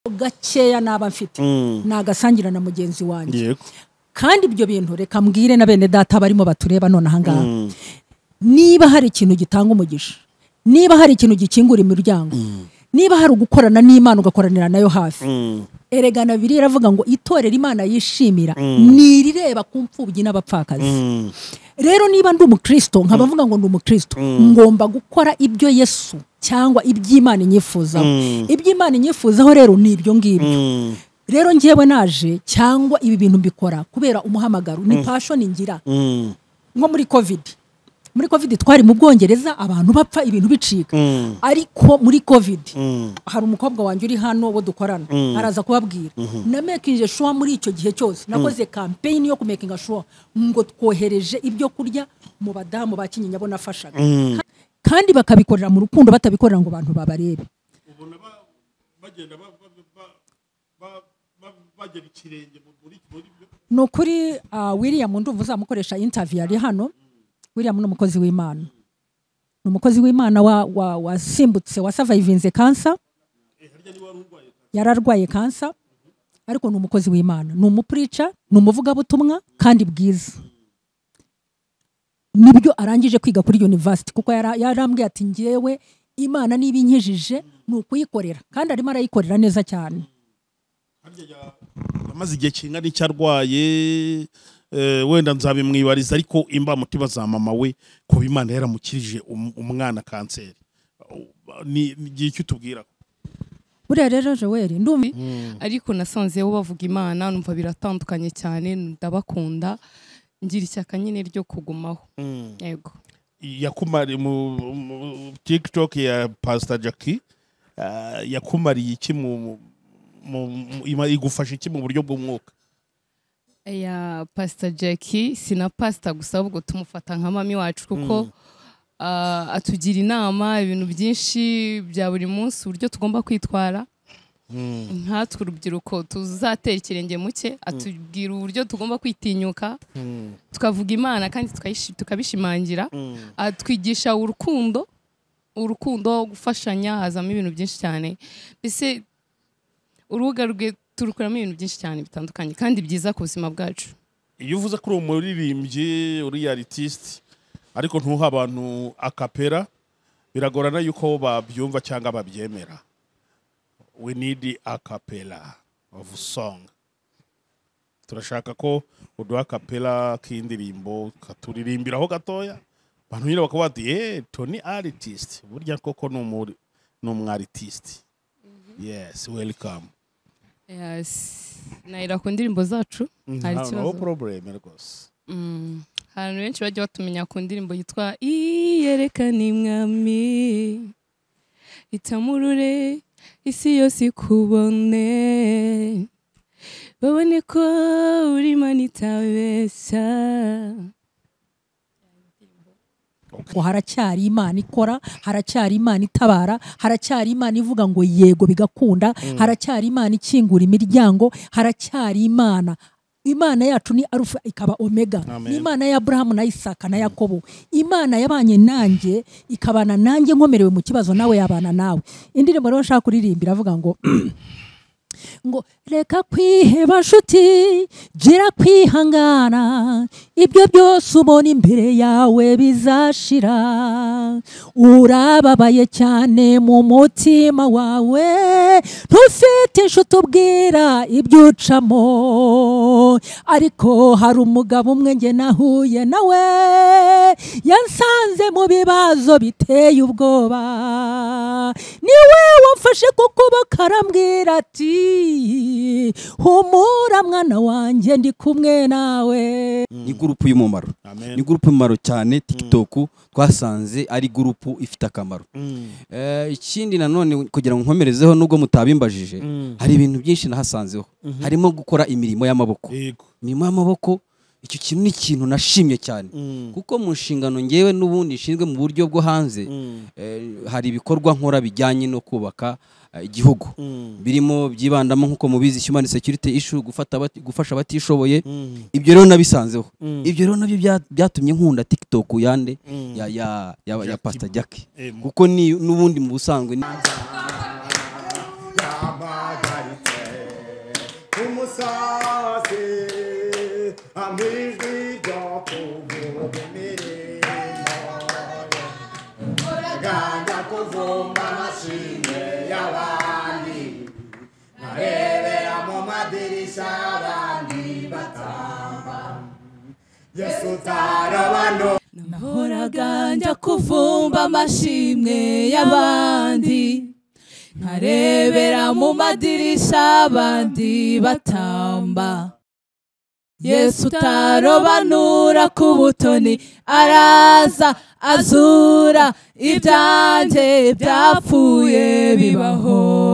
gakeya naba mfite nagasangira na mugenzi wanjye yego kandi ibyo bintu reka mbwire na bene data barimo batureba none ahangaha niba hari ikintu gitanga umugisha niba hari ikintu gikingura imiryango niba hari ugukorana n'Imana ugakoranira nayo hafi erega na biri iravuga ngo itorera Imana yishimira nirireba ku mfubyi n'abapfakazi rero niba ndi umukristo nkaba mvuga ngo ndi umukristo ngomba gukora ibyo Yesu cyangwa iby'Imana inyifuzaho iby'Imana inyifuzaho rero ni ibyo ngibyo rero ngiyewe naje cyangwa ibi bintu mbikora kubera umuhamagaro ni passion ngira nko muri covid twari mu Bwongereza abantu bapfa ibintu bicika ariko muri covid hari umukobwa wanjye uri hano wo dukorana araza kubabwira na making sure muri icyo gihe cyose nakoze campaign yo kumaking sure ngo twohereje ibyo kurya mu badamu bakinyinya bo nafashaga kandi bakabikorera mu rukundo batabikorera ngo abantu babarebe ubona bagenda bagera ikirenge muri nukuri William ndumva uzamukoresha interview ari hano William ni umukozi w'Imana ni umukozi w'Imana wasimbutse wasurvivinze cancer yararwaye cancer ariko ni umukozi w'Imana ni umupreacher ni umuvugabutumwa kandi bwiza nibyo arangije kwiga kuri university kuko yarambwiye ati ngewe Imana niba inkijije ni ukuyikorera kandi arimo arayikorera neza cyane amaze igihe kingana icyo arwaye wenda nzabimwibariza ariko imba mutima za mama we ko Imana yaramukirije umwana kanseri ni igihe icyo tubwira buriya rero Joel ndumi ariko nasanzeho bavuga Imana numva biratandukanye cyane ndabakunda ngira ishyaka nyine ryo kugumaho yego yakumari mu TikTok ya Pastor Jackie yakumariye iki mu igufasha iki mu buryo bw'umwuka ya Pastor Jackie sina pastor gusa ahubwo tumufata nka mami wacu kuko atugira inama ibintu byinshi bya buri munsi uburyo tugomba kwitwara nkatwe urubyiruko tuzatera ikirenge muke atubwira uburyo tugomba kwitinyuka tukavuga Imana kandi tukabishimangira atwigisha urukundo gufashanya hazamo ibintu byinshi cyane mbese urubuga rwe turukuramo ibintu byinshi cyane bitandukanye kandi byiza ku buzima bwacu iyo uvuze ko uri umuririmbyi uri artist ariko ntuha abantu acapella biragorana yuko babyumva cyangwa babyemera we need a cappella of song turashaka ko uduha acapella k'indirimbo katuririmbiraho gatoya abantu nyine bakavuga ati Tony artist burya koko ni umwartist yes welcome yes naira ku ndirimbo zacu hari ikibazo no problem rwose abantu benshi bajya batumenya ku ndirimbo yitwa iyerekana imwami itamurure isi yose ikubone babone ko uri Imana itabeshya haracyari Imana ikora haracyari Imana itabara haracyari Imana ivuga ngo yego bigakunda haracyari Imana ikingura imiryango haracyari Imana yacu ni Alpha ikaba Omega ni Imana ya Abraham na Isaka na Yakobo Imana yabanye nanjye ikabana nanjye nkomerewe mu kibazo nawe yabana nawe indirimbo rero nshaka kuririmbira avuga ngo ngo reka kwiheba nshuti gira kwihangana ibyo byose ubona imbere yawe bizashira urababaye cyane mu mutima wawe ntufite inshuti ubwira ibyo ucamo ariko hari umugabo umwe nge nahuye nawe yansanze mu bibazo biteye ubwoba niwe wamfashe ku kuboko arambwira ati humura mwana wanjye ndi kumwe nawe ni gurupu y'umumaro ni gurupu y'umumaro cyane TikTok twasanze ari gurupu ifite akamaro ikindi nanone kugira ngo nkomerezeho nubwo mutabimbajije hari ibintu byinshi nahasanzeho harimo gukora imirimo y'amaboko icyo kintu ni ikintu nashimye cyane kuko mu nshingano ngewe n'ubundi nshinzwe mu buryo bwo hanze hari ibikorwa nkora bijyanye no kubaka igihugu birimo byibandamo nkuko mubizi human security issue gufasha abatishoboye ibyo rero nabisanzeho ibyo rero nabyo byatumye nkunda TikTok yande ya Pastor Jackie kuko ni n'ubundi mu busanzwe umusazi amijwi ryo kuvuga imirimo ganja kuvumba amashimwe y'abandi nkarebera mu madirisha abandi batamba Yesu utarabano nahoraga njya kuvumba amashimwe y'abandi nkarebera mu madirisha abandi batamba Yesu utarobanura ku butoni araza azura ibyanjye byapfuye bibaho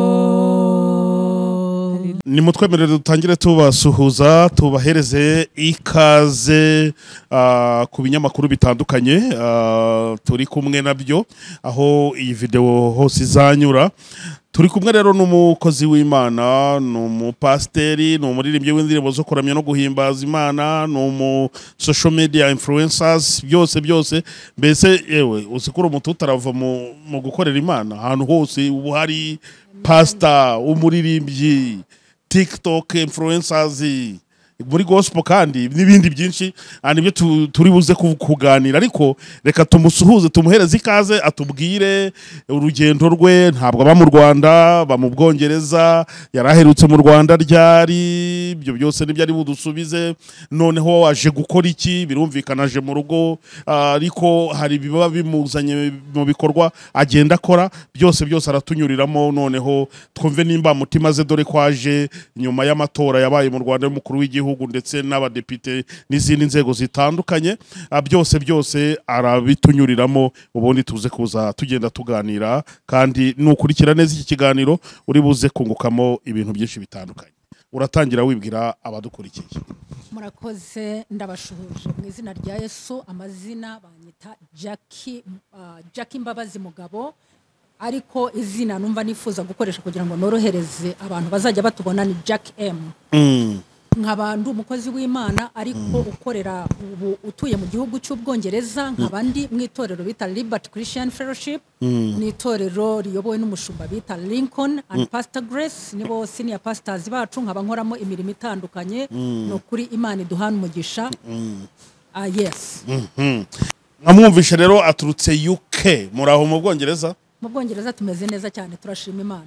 nimutwemerere dutangire tubasuhuza tubahereze ikaze ku binyamakuru bitandukanye turi kumwe nabyo aho iyi video hose izanyura turi kumwe rero n'umukozi w'Imana n'umupasteri n'umuririmbyi w'indirimbo zo kuramya no guhimbaza Imana n'umu social media influencers byose mbese yewe usikura umuntu utarava mu gukorera Imana ahantu hose ubu hari pastor umuririmbyi TikTok influencers muri gospel kandi n'ibindi byinshi nibyo turi buze kuganira ariko reka tumusuhuze tumuhereze ikaze atubwire urugendo rwe ntabwo aba mu Rwanda ba mu Bwongereza yaraherutse mu Rwanda ryari ibyo byose nibyo ari budusubize noneho aje gukora iki birumvikana aje mu rugo ariko hari biba bimuzanye mu bikorwa agenda akora byose aratunyuriramo noneho twumve nimba mutima ze dore kwaje nyuma y'amatora yabaye mu Rwanda y'umukuru w'igihugu ndetse n'abadepite n'izindi nzego zitandukanye byose arabitunyuriramo ubundi tuze kuza tugenda tuganira kandi nukurikira neza iki kiganiro uri buze kungukamo ibintu byinshi bitandukanye uratangira wibwira abadukurikiye murakoze ndabashuhuje mu izina rya Yesu amazina banyita Jackie Mbabazi Mugabo ariko izina numva nifuza gukoresha kugira ngo norohereze abantu bazajya batubona ni Jack M nk'abantu umukozi w'Imana ariko ukorera ubu utuye mu gihugu cy'Ubwongereza nk'abandi mu itorero bita Liberty Christian Fellowship ni itorero riyobowe n'umushumba bita Lincoln and Pastor Grace nibo senior pastors bacu nkaba nkoramo imirimo itandukanye no kuri Imana iduhana umugisha yes mwumvishe rero aturutse UK muraho mu Bwongereza mu Bwongereza tumeze neza cyane turashima Imana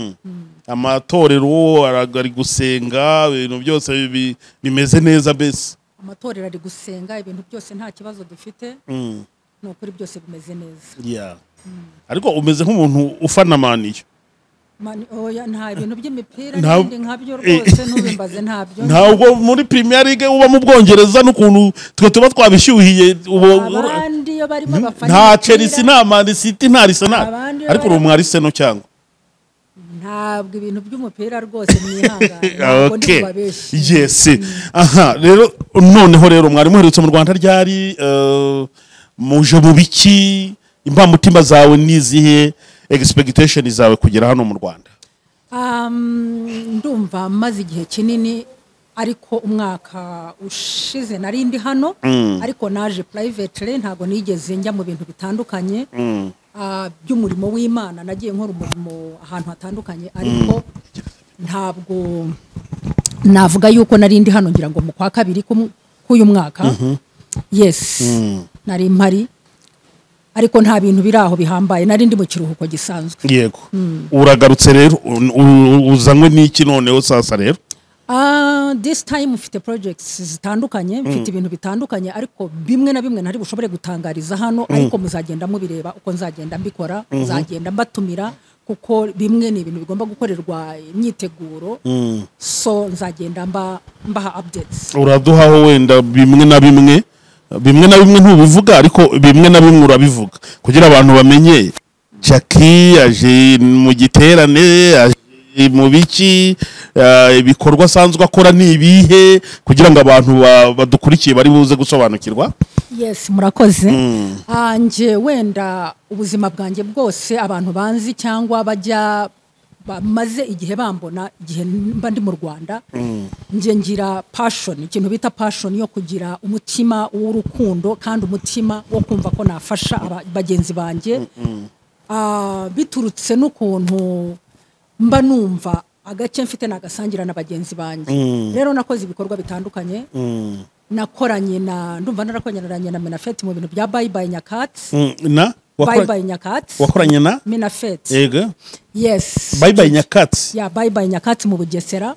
amatorero ari gusenga ibintu byose bimeze neza bese amatorero ari gusenga ibintu byose nta kibazo dufite no kuri byose bimeze neza ariko umeze nk'umuntu ufana maniyo oya nta ibintu by'imipira n'ibindi nkabyo rwose ntubimbaze ntabyo ntabwo muri Premier League uba mu Bwongereza n'ukuntu twe tuba twabishyuhiye abandi yo barimo bafana nta Chelsea nta Man City nta Arsenal ariko uri umwari seno cyangwa ntabwo ibintu by'umupira rwose mwihangane okay yes aha rero noneho rero mwari muherutse mu Rwanda ryari muje mu biki imbamutima zawe nizihe expectation zawe kugera hano mu Rwanda ndumva maze igihe kinini ariko umwaka ushize narindi hano ariko naje privately ntago nigeze njya mu bintu bitandukanye by'umurimo w'Imana nagiye nkora umurimo ahantu hatandukanye ariko ntabwo navuga yuko narindi hano ngira ngo mu kwa kabiri k'uyu mwaka yes nari mpari ariko nta bintu biraho bihambaye narindi mu kiruhuko gisanzwe yego uragarutse rero uzanywe n'iki noneho sasa rero this time mfite projects zitandukanye mfite ibintu bitandukanye ariko bimwe na bimwe ntari bushobore gutangariza hano ariko muzagenda mubireba uko nzagenda mbikora nzagenda mbatumira kuko bimwe ni ibintu bigomba gukorerwa imyiteguro so nzagenda mbaha updates uraduhaho wenda bimwe na bimwe ntubivuga ariko bimwe na bimwe urabivuga kugira abantu bamenye Jackie aje mu giterane mu biki ibikorwa asanzwe akora ni ibihe kugira ngo abantu badukurikiye bari buze gusobanukirwa yes murakoze nje wenda ubuzima bwanjye bwose abantu banzi cyangwa bajya bamaze igihe bambona igihe mba ndi mu Rwanda nje ngira passion ikintu bita passion yo kugira umutima w'urukundo kandi umutima wo kumva ko nafasha bagenzi banjye biturutse n'ukuntu mba numva agace mfite nagasangira na bagenzi banjye rero nakoze ibikorwa bitandukanye nakoranye na ndumva narakoranye na Menafeti mu bintu bya Bye Bye Nyakatsi na Bye Bye Nyakatsi wakoranye na Menafeti yego yes Bye Bye Nyakatsi ya Bye Bye Nyakatsi mu Bugesera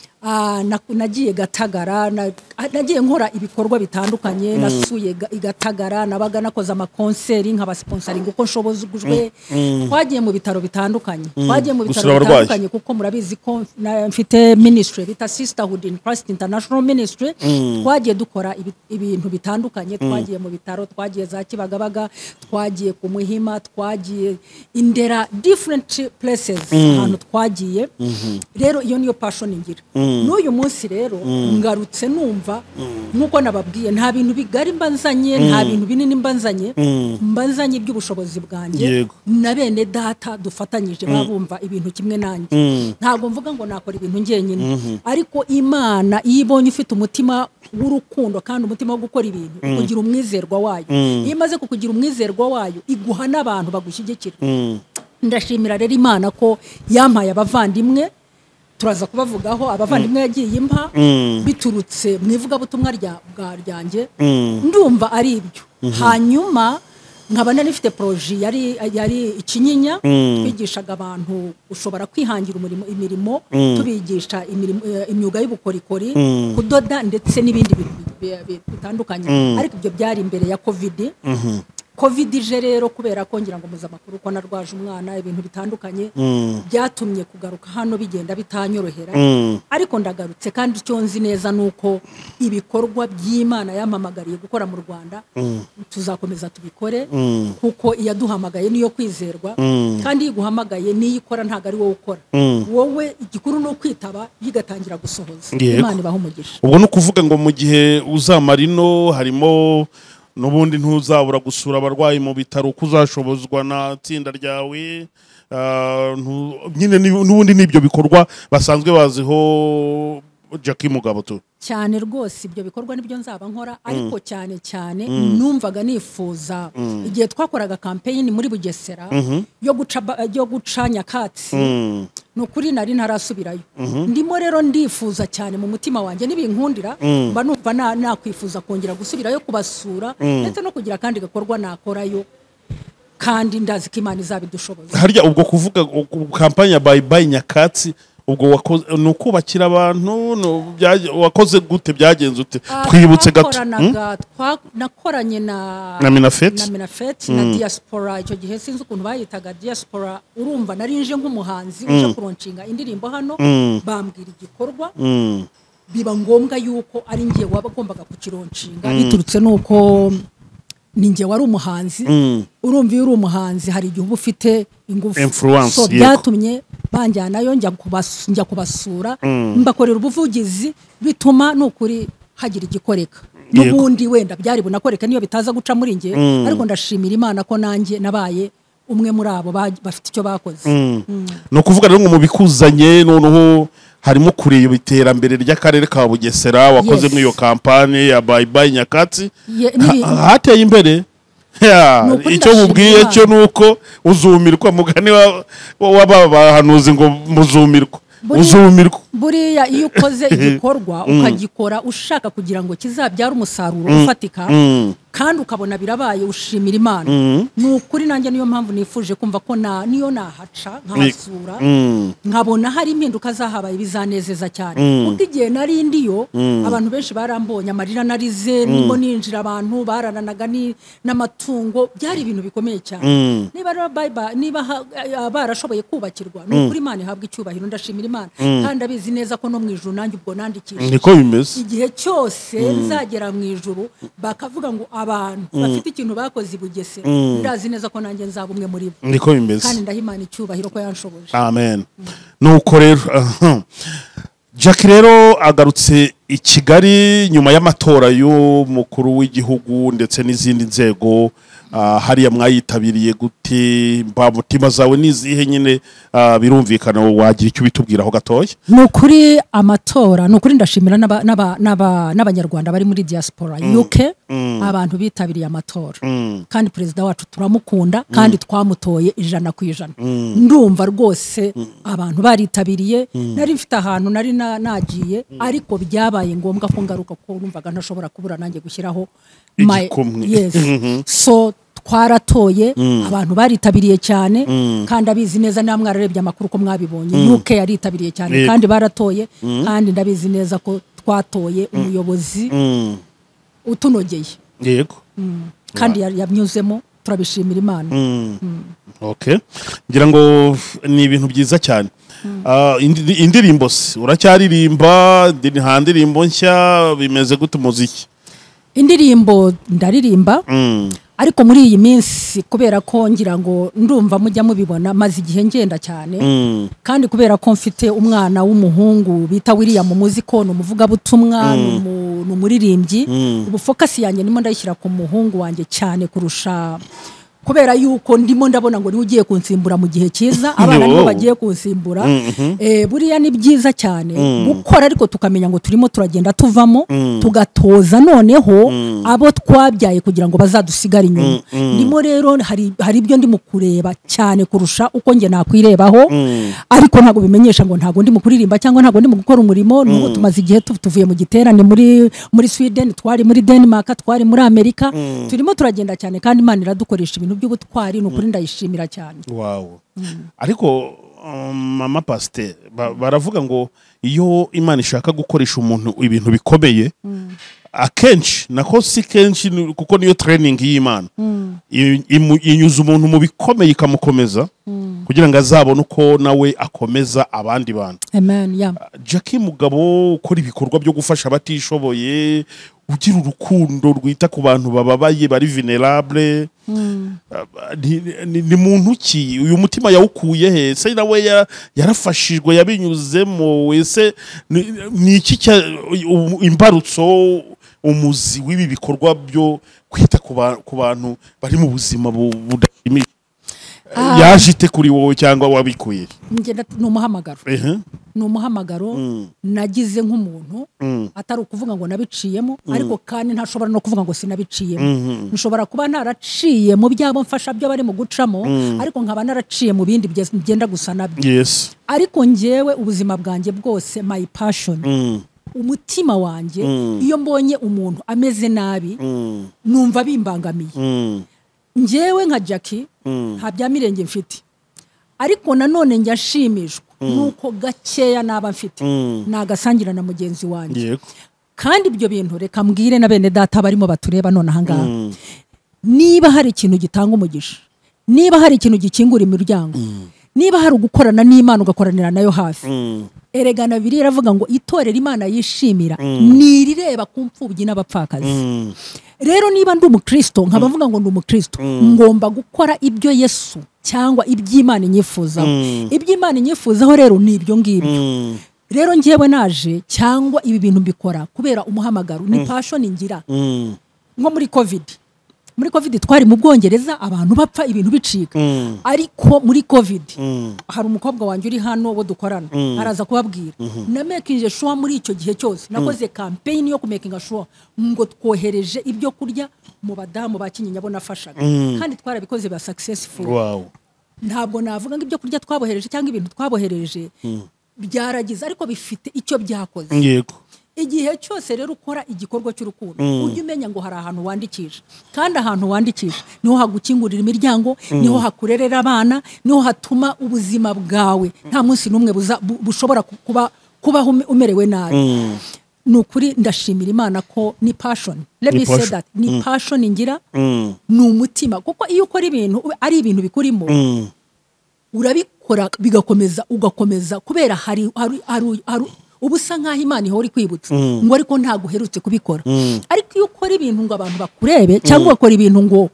nagiye Gatagara nagiye nkora ibikorwa bitandukanye nasuye Gatagara nabaga nakoze amakonseri nk'abasponsoring uko nshobozwe twagiye mu bitaro bitandukanye kuko murabizi ko mfite ministry bita Sisterhood in Christ International Ministry twagiye dukora ibintu bitandukanye twagiye mu bitaro twagiye za Kibagabaga twagiye ku Muhima twagiye Indera different places ahantu twagiye rero iyo niyo passion ngira n'uyu munsi rero ngarutse numva nuko nababwiye nta bintu bigari mbanzanye nta bintu binini mbanzanye by'ubushobozi bwanjye na bene data dufatanyije babumva ibintu kimwe nanjye ntago mvuga ngo nakora ibintu ngenyine ariko Imana ibonye ufite umutima w'urukundo kandi umutima wo gukora ibintu kugira umwizerwa wayo iyo imaze kukugira umwizerwa wayo iguha n'abantu bagushyigikira ndashimira rero Imana ko yampaye abavandimwe turaza kubavugaho abavandimwe yagiye impa biturutse mu ivugabutumwa ryanjye ndumva ari ibyo hanyuma nkaba nifite projet yari Ikinyinya twigishaga abantu ushobora kwihangira imirimo tubigisha imyuga y'ubukorikori kudoda ndetse n'ibindi bitandukanye ariko ibyo byari imbere ya covid ije rero kubera ko ngira ngo muza makuru ko narwaje umwana ibintu bitandukanye byatumye kugaruka hano bigenda bitanyorohera ariko ndagarutse kandi icyo nzi neza nuko ibikorwa by'Imana yampamagariye gukora mu Rwanda tuzakomeza tubikore kuko iyaduhamagaye niyo kwizerwa kandi iguhamagaye niyo ikora ntago ari wowe ukora wowe igikuru no kwitaba yigatangira gusohoza Imana ibaho umugisha ubwo no kuvuga ngo mu gihe uzamarino harimo nubundi ntuzabura gusura abarwayi mu bitaro kuzashobozwa na tsinda ryawe nyine nubundi nibyo bikorwa basanzwe baziho Jackie Mugabo tu cyane rwose ibyo bikorwa nibyo nzaba nkora ariko cyane numvaga nifuza igihe twakoraga campaign muri Bugesera yo guca Nyakatsi nukuri nari ntarasubirayo ndimo rero ndifuza cyane mu mutima wanjye nibinkundira mba numva nakwifuza kongera gusubirayo kubasura ndetse no kugira kandi gakorwa nakorayo kandi ndazi ko Imana izabidushoboza harya ubwo kuvuga campaign ya Bye Bye Nyakatsi ubwo nukubakira abantu wakoze gute byagenze ute twibutse gato nakoranye na Menafeti na diaspora icyo gihe sinzi ukuntu bayitaga diaspora urumva narinje nk'umuhanzi uje kuronshinga indirimbo hano bambwira igikorwa biba ngombwa yuko ari ngiye wabagombaga kukironshinga biturutse nuko ninjye wari umuhanzi urumva iyo uri umuhanzi hari igihe uba ufite ingufu so byatumye banjyanayo njya kubasura mbakorera ubuvugizi bituma nukuri hagira igikoreka n'ubundi wenda byari bunakoreka niyo bitaza guca muri nge ariko ndashimira Imana ko nanjye nabaye umwe muri abo bafite icyo bakoze no kuvuga rero ngo mu bikuzanye noneho harimo kureba iterambere ry'akarere ka Bugesera wakoze muri iyo kampanye ya Bye Bye Nyakatsi hateye imbere icyo mubwiye cyo nuko uzumirwa mugani w'abahanuzi ngo muzumirwa buriya iyo ukoze igikorwa ukagikora ushaka kugira ngo kizabyare umusaruro ufatika kandi ukabona birabaye ushimira Imana nukuri nanjye niyo mpamvu nifuje kumva ko niyo nahaca nkahasura nkabona hari impinduka zahabaye bizanezeza cyane kuko igihe nari ndiyo abantu benshi barambonye amarira narize nimo ninjira abantu barananaga n'amatungo byari ibintu bikomeye cyane niba barashoboye kubakirwa nukuri Imana ihabwa icyubahiro ndashimira Imana kandi abizi neza ko no mu ijuru nanjye ubwo nandikishije niko bimeze igihe cyose nzagera mu ijuru bakavuga ngo abantu bafite ikintu bakoze i Bugesera ndazi neza ko nanjye nzaba umwe muri bo niko bimeze kandi ndahimana icyubahiro ko yanshoboje amen nuko rero Jackie rero agarutse i Kigali nyuma y'amatora y'umukuru w'igihugu ndetse n'izindi nzego hariya mwayitabiriye gute mutima zawe nizihe nyine birumvikana wagira icyo bitubwiraho gatoya ni ukuri amatora ni ukuri ndashimira n'abanyarwanda bari muri diaspora UK abantu bitabiriye amatora kandi perezida wacu turamukunda kandi twamutoye 100%. Ndumva rwose abantu baritabiriye nari mfite ahantu nari nagiye ariko byabaye ngombwa ko ngaruka ko urumvaga ntashobora kubura nanjye gushyiraho yes so twaratoye abantu baritabiriye cyane kandi abizi neza na mwararebye amakuru ko mwabibonye UK yaritabiriye cyane kandi baratoye kandi ndabizi neza ko twatoye umuyobozi utunogeye yego kandi yamyuzemo turabishimira Imana. Okay, ngira ngo ni ibintu byiza cyane. Indirimbo uracyaririmba nta ndirimbo nshya bimeze gute umuziki? Indirimbo ndaririmba ariko muri iyi minsi kubera ko ngira ngo ndumva mujya mubibona maze igihe ngenda cyane kandi kubera ko mfite umwana w'umuhungu bita William Muziko n'umuvuga butumwa n'umuririmbyi ubu focus yanjye nimo ndayishyira ku muhungu wanjye cyane kurusha kubera yuko ndimo ndabona ngo ni ugiye kunsimbura mu gihe cyiza abana nibo bagiye kunsimbura buriya ni byiza cyane gukora ariko tukamenya ngo turimo turagenda tuvamo tugatoza noneho abo twabyaye kugira ngo bazadusigare inyuma ndimo rero hari ibyo ndi mu kureba cyane kurusha uko nge nakwirebaho ariko ntago bimenyesha ngo ntago ndi mu kuririmba cyangwa ntago ndi mu gukora umurimo nuko tumaze igihe tuvuye mu giterane muri Sweden twari muri Denmark twari muri Amerika turimo turagenda cyane kandi Imana iradukoresha ibintu by'ubutwari n'ukuri ndayishimira cyane. Wow. Ariko mama Pasteur baravuga ngo iyo Imana ishaka gukoresha umuntu ibintu bikomeye akenshi nako si kenshi kuko niyo training y'Imana inyuza umuntu mu bikomeye ikamukomeza kugira ngo azabone uko nawe akomeza abandi bantu. Amen. Yeah. Jackie Mugabo ukora ibikorwa byo gufasha abatishoboye ugira urukundo rwita ku bantu bababaye bari vulnerable ni muntu ki uyu mutima yawukuye he se nawe yarafashijwe yabinyuzemo wese ni iki imbarutso umuzi w'ibi bikorwa byo kwita ku bantu bari mu buzima budashimishije yajite kuri wowe cyangwa wabikuye? Ngenda n'umuhamagaro n'umuhamagaro nagize nk'umuntu atari ukuvuga ngo nabiciyemo ariko kandi ntashobora no kuvuga ngo sinabiciyemo nshobora kuba naraciye mu byabo mfasha byo bari mu gucamo ariko nkaba naraciye mu bindi byenda gusa nabyo. Yes. Ariko ngewe ubuzima bwanjye bwose my passion umutima wanjye iyo mbonye umuntu ameze nabi numva bimbangamiye. Ngewe nka Jackie nta bya mirenge mfite ariko nanone njyashimishwa nuko gakeya naba mfite nagasangira na mugenzi wanjye kandi ibyo bintu reka mbwire na bene data barimo batureba none ahangaha niba hari ikintu gitanga umugisha niba hari ikintu gikingura imiryango niba hari ugukorana n'Imana ugakoranira nayo hafi erega na Bibiliya iravuga ngo itorera Imana yishimira nirireba ku mfubyi n'abapfakazi. Rero niba ndi umukristo nkabavuga ngo ndi umukristo ngomba gukora ibyo Yesu cyangwa iby'Imana inyifuzaho. Iby'Imana inyifuzaho rero ni ibyo ngibyo. Rero ngewe naje cyangwa ibi bintu mbikora kubera umuhamagaro ni passion ngira. Nko muri covid twari mu Bwongereza abantu bapfa ibintu bicika ariko muri covid hari umukobwa wanjye uri hano wo dukorana araza kubabwira na making sure muri icyo gihe cyose nakoze campaign yo kumaking sure ngo twohereje ibyo kurya mu badamu bakinyinya bo nafashaga kandi twarabikoze ba successful. Wow. Ntabwo navuga ngo ibyo kurya twabohereje cyangwa ibintu twabohereje byaragize ariko bifite icyo byakoze. Yego. Igihe cyose rero ukora igikorwa cy'urukundo ujye umenya ngo hari ahantu wandikisha kandi ahantu wandikisha niho hagukingurira imiryango niho hakurerera abana niho hatuma ubuzima bwawe nta munsi n'umwe bushobora kubaho umerewe nabi. Nukuri ndashimira Imana ko ni passion. Let me say that ni passion ngira ni umutima kuko iyo ukora ibintu ari ibintu bikurimo urabikora bigakomeza ugakomeza kubera hari ubusa nkaho Imana ihora ikwibutsa ngo ariko ntago uherutse kubikora. Ariko iyo ukora ibintu ngo abantu bakurebe cyangwa ugakora ibintu ngo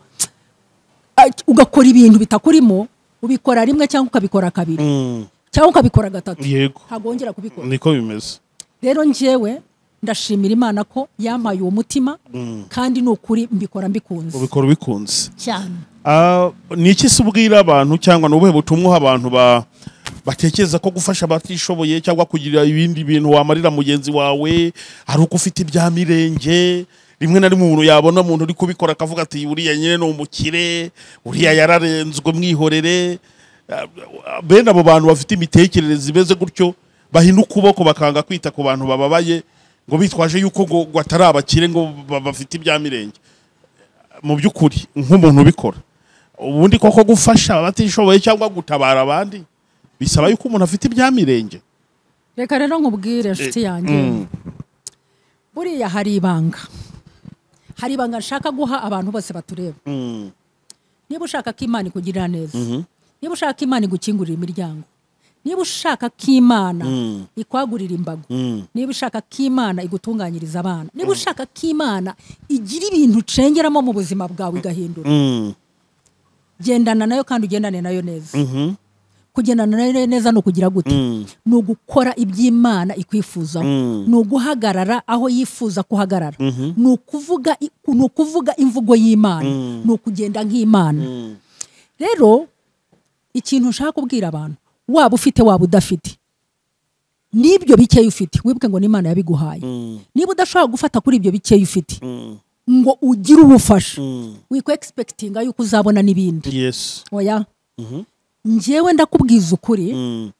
ugakora ibintu bitakurimo ubikora rimwe cyangwa ukabikora kabiri cyangwa ukabikora gatatu ntagongera kubikora. Niko bimeze. Rero njewe ndashimira Imana ko yampaye uwo mutima kandi n'ukuri mbikora mbikunze ubikora bikunze cyane. ni iki se ubwira abantu cyangwa ni ubuhe butumwa abantu batekereza ko gufasha abatishoboye cyangwa kugira ibindi bintu wamarira mugenzi wawe ari uko ufite ibya mirenge? rimwe na rimwe umuntu yabona umuntu uri kubikora akavuga ati uriya nyine ni umukire, uriya yararenzwe, mwihorere. Bene abo bantu bafite imitekerereze imeze gutyo bahina ukuboko bakanga kwita ku bantu bababaye ngo bitwaje yuko ngo atari abakire ngo bafite ibya mirenge. Mu by'ukuri nk'umuntu ubikora, ubundi koko gufasha abatishoboye cyangwa gutabara abandi bisaba yuko umuntu afite ibya mirenge? Reka rero nkubwire inshuti yanjye, buriya hari ibanga nshaka guha abantu bose batureba. Niba ushaka ko Imana ikugirira neza, niba ushaka ko Imana igukingurira imiryango, niba ushaka ko Imana ikwagurira imbago, niba ushaka ko Imana igutunganyiriza abana, niba ushaka ko Imana igira ibintu ucengeramo mu buzima bwawe igahindura, gendana nayo kandi ugendane nayo neza. Kugendana nayo neza ni ukugira gute? Ni ugukora iby'Imana ikwifuzaho, ni uguhagarara aho yifuza kuhagarara, ni ukuvuga imvugo y'Imana, ni ukugenda nk'Imana. Rero ikintu nshaka kubwira abantu, waba ufite waba udafite, n'ibyo bikeya ufite wibuke ngo n'Imana yabiguhaye. Niba udashobora gufata kuri ibyo bikeya ufite ngo ugire ubufasha, wikwe expectinga yuko uzabona n'ibindi. Yes. Oya. Njyewe ndakubwiza ukuri,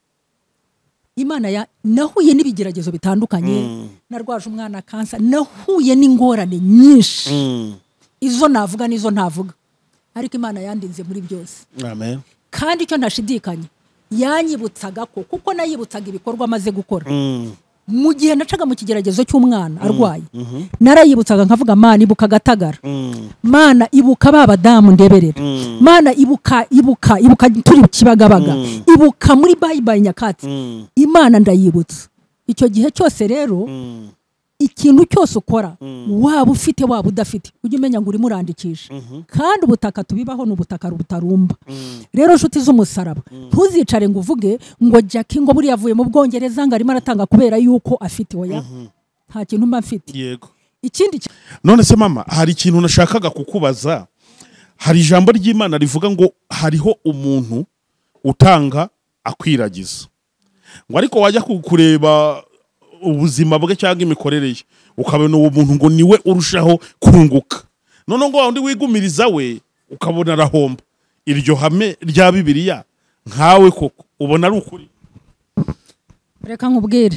Imana nahuye n'ibigeragezo bitandukanye, narwaje umwana kansa, nahuye n'ingorane nyinshi, izo navuga n'izo ntavuga, ariko Imana yandinze muri byose. Amen. Kandi icyo ntashidikanya yanyibutsaga ko kuko nayibutsaga ibikorwa amaze gukora. Mu gihe nacaga mu kigeragezo cy'umwana arwaye, narayibutsaga nkavuga Mana ibuka Gatagara, Mana ibuka babadamu ndeberera, Mana ibuka turi Kibagabaga, ibuka muri Bayibayi Nyakatsi. Imana ndayibutsa. Icyo gihe cyose rero ikintu cyose ukora, waba ufite waba udafite, ujye umenya ngo urimo urandikisha. Kandi ubutaka tubibaho ni ubutaka butarumba. Rero nshuti z'umusaraba, ntuzicare ngo uvuge ngo Jackie ngo buri yavuye mu Bwongereza ngo arimo aratanga kubera yuko afite. Oya, nta kintu mba mfite. Yego. Ikindi none se mama, hari ikintu nashakaga kukubaza. Hari ijambo ry'Imana rivuga ngo hariho umuntu utanga akwiragiza, ngo ariko wajya kureba ubuzima bwe cyangwa imikorere ye ukabona uwo muntu ngo niwe urushaho kunguka, none ngo wundi wigumiriza we ukabona arahomba. Iryo hame rya Bibiliya nkawe koko ubona ari ukuri? Reka nkubwire,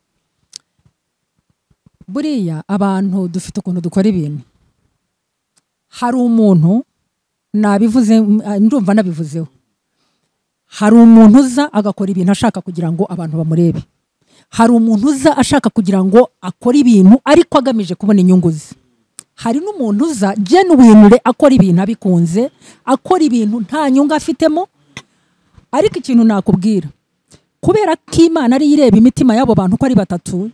buriya abantu dufite ukuntu dukora ibintu. Hari umuntu nabivuze, ndumva nabivuzeho, hari umuntu uza agakora ibintu ashaka kugira ngo abantu bamurebe. Hari umuntu uza ashaka kugira ngo akore ibintu ariko agamije kubona inyungu ze. Hari n'umuntu uza genuine akora ibintu abikunze, akora ibintu nta nyungu afitemo. Ariko ikintu nakubwira, kubera ko Imana ari ireba imitima y'abo bantu ko ari batatu,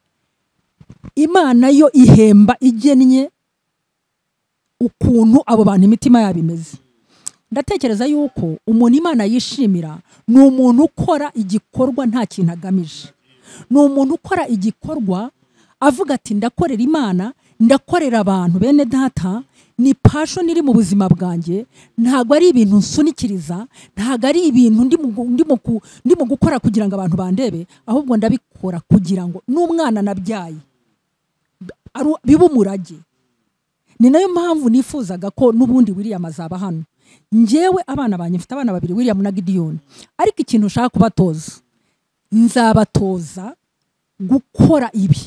Imana yo ihemba igennye ukuntu abo bantu imitima yabo imeze. Ndatekereza yuko umuntu Imana yishimira ni umuntu ukora igikorwa nta kintu agamije, ni umuntu ukora igikorwa avuga ati ndakorera Imana, ndakorera abantu bene data, ni passion iri mu buzima bwanjye, ntago ari ibintu nsunikiriza, ntago ari ibintu ndimo gukora kugira ngo abantu bandebe, ahubwo ndabikora kugira ngo n'umwana nabyaye bibe umurage. Ni nayo mpamvu nifuzaga ko n'ubundi William azaba hano. Njyewe abana banjye mfite abana babiri, William na Gideon, ariko ikintu ushaka kubatoza, nzabatoza gukora ibi,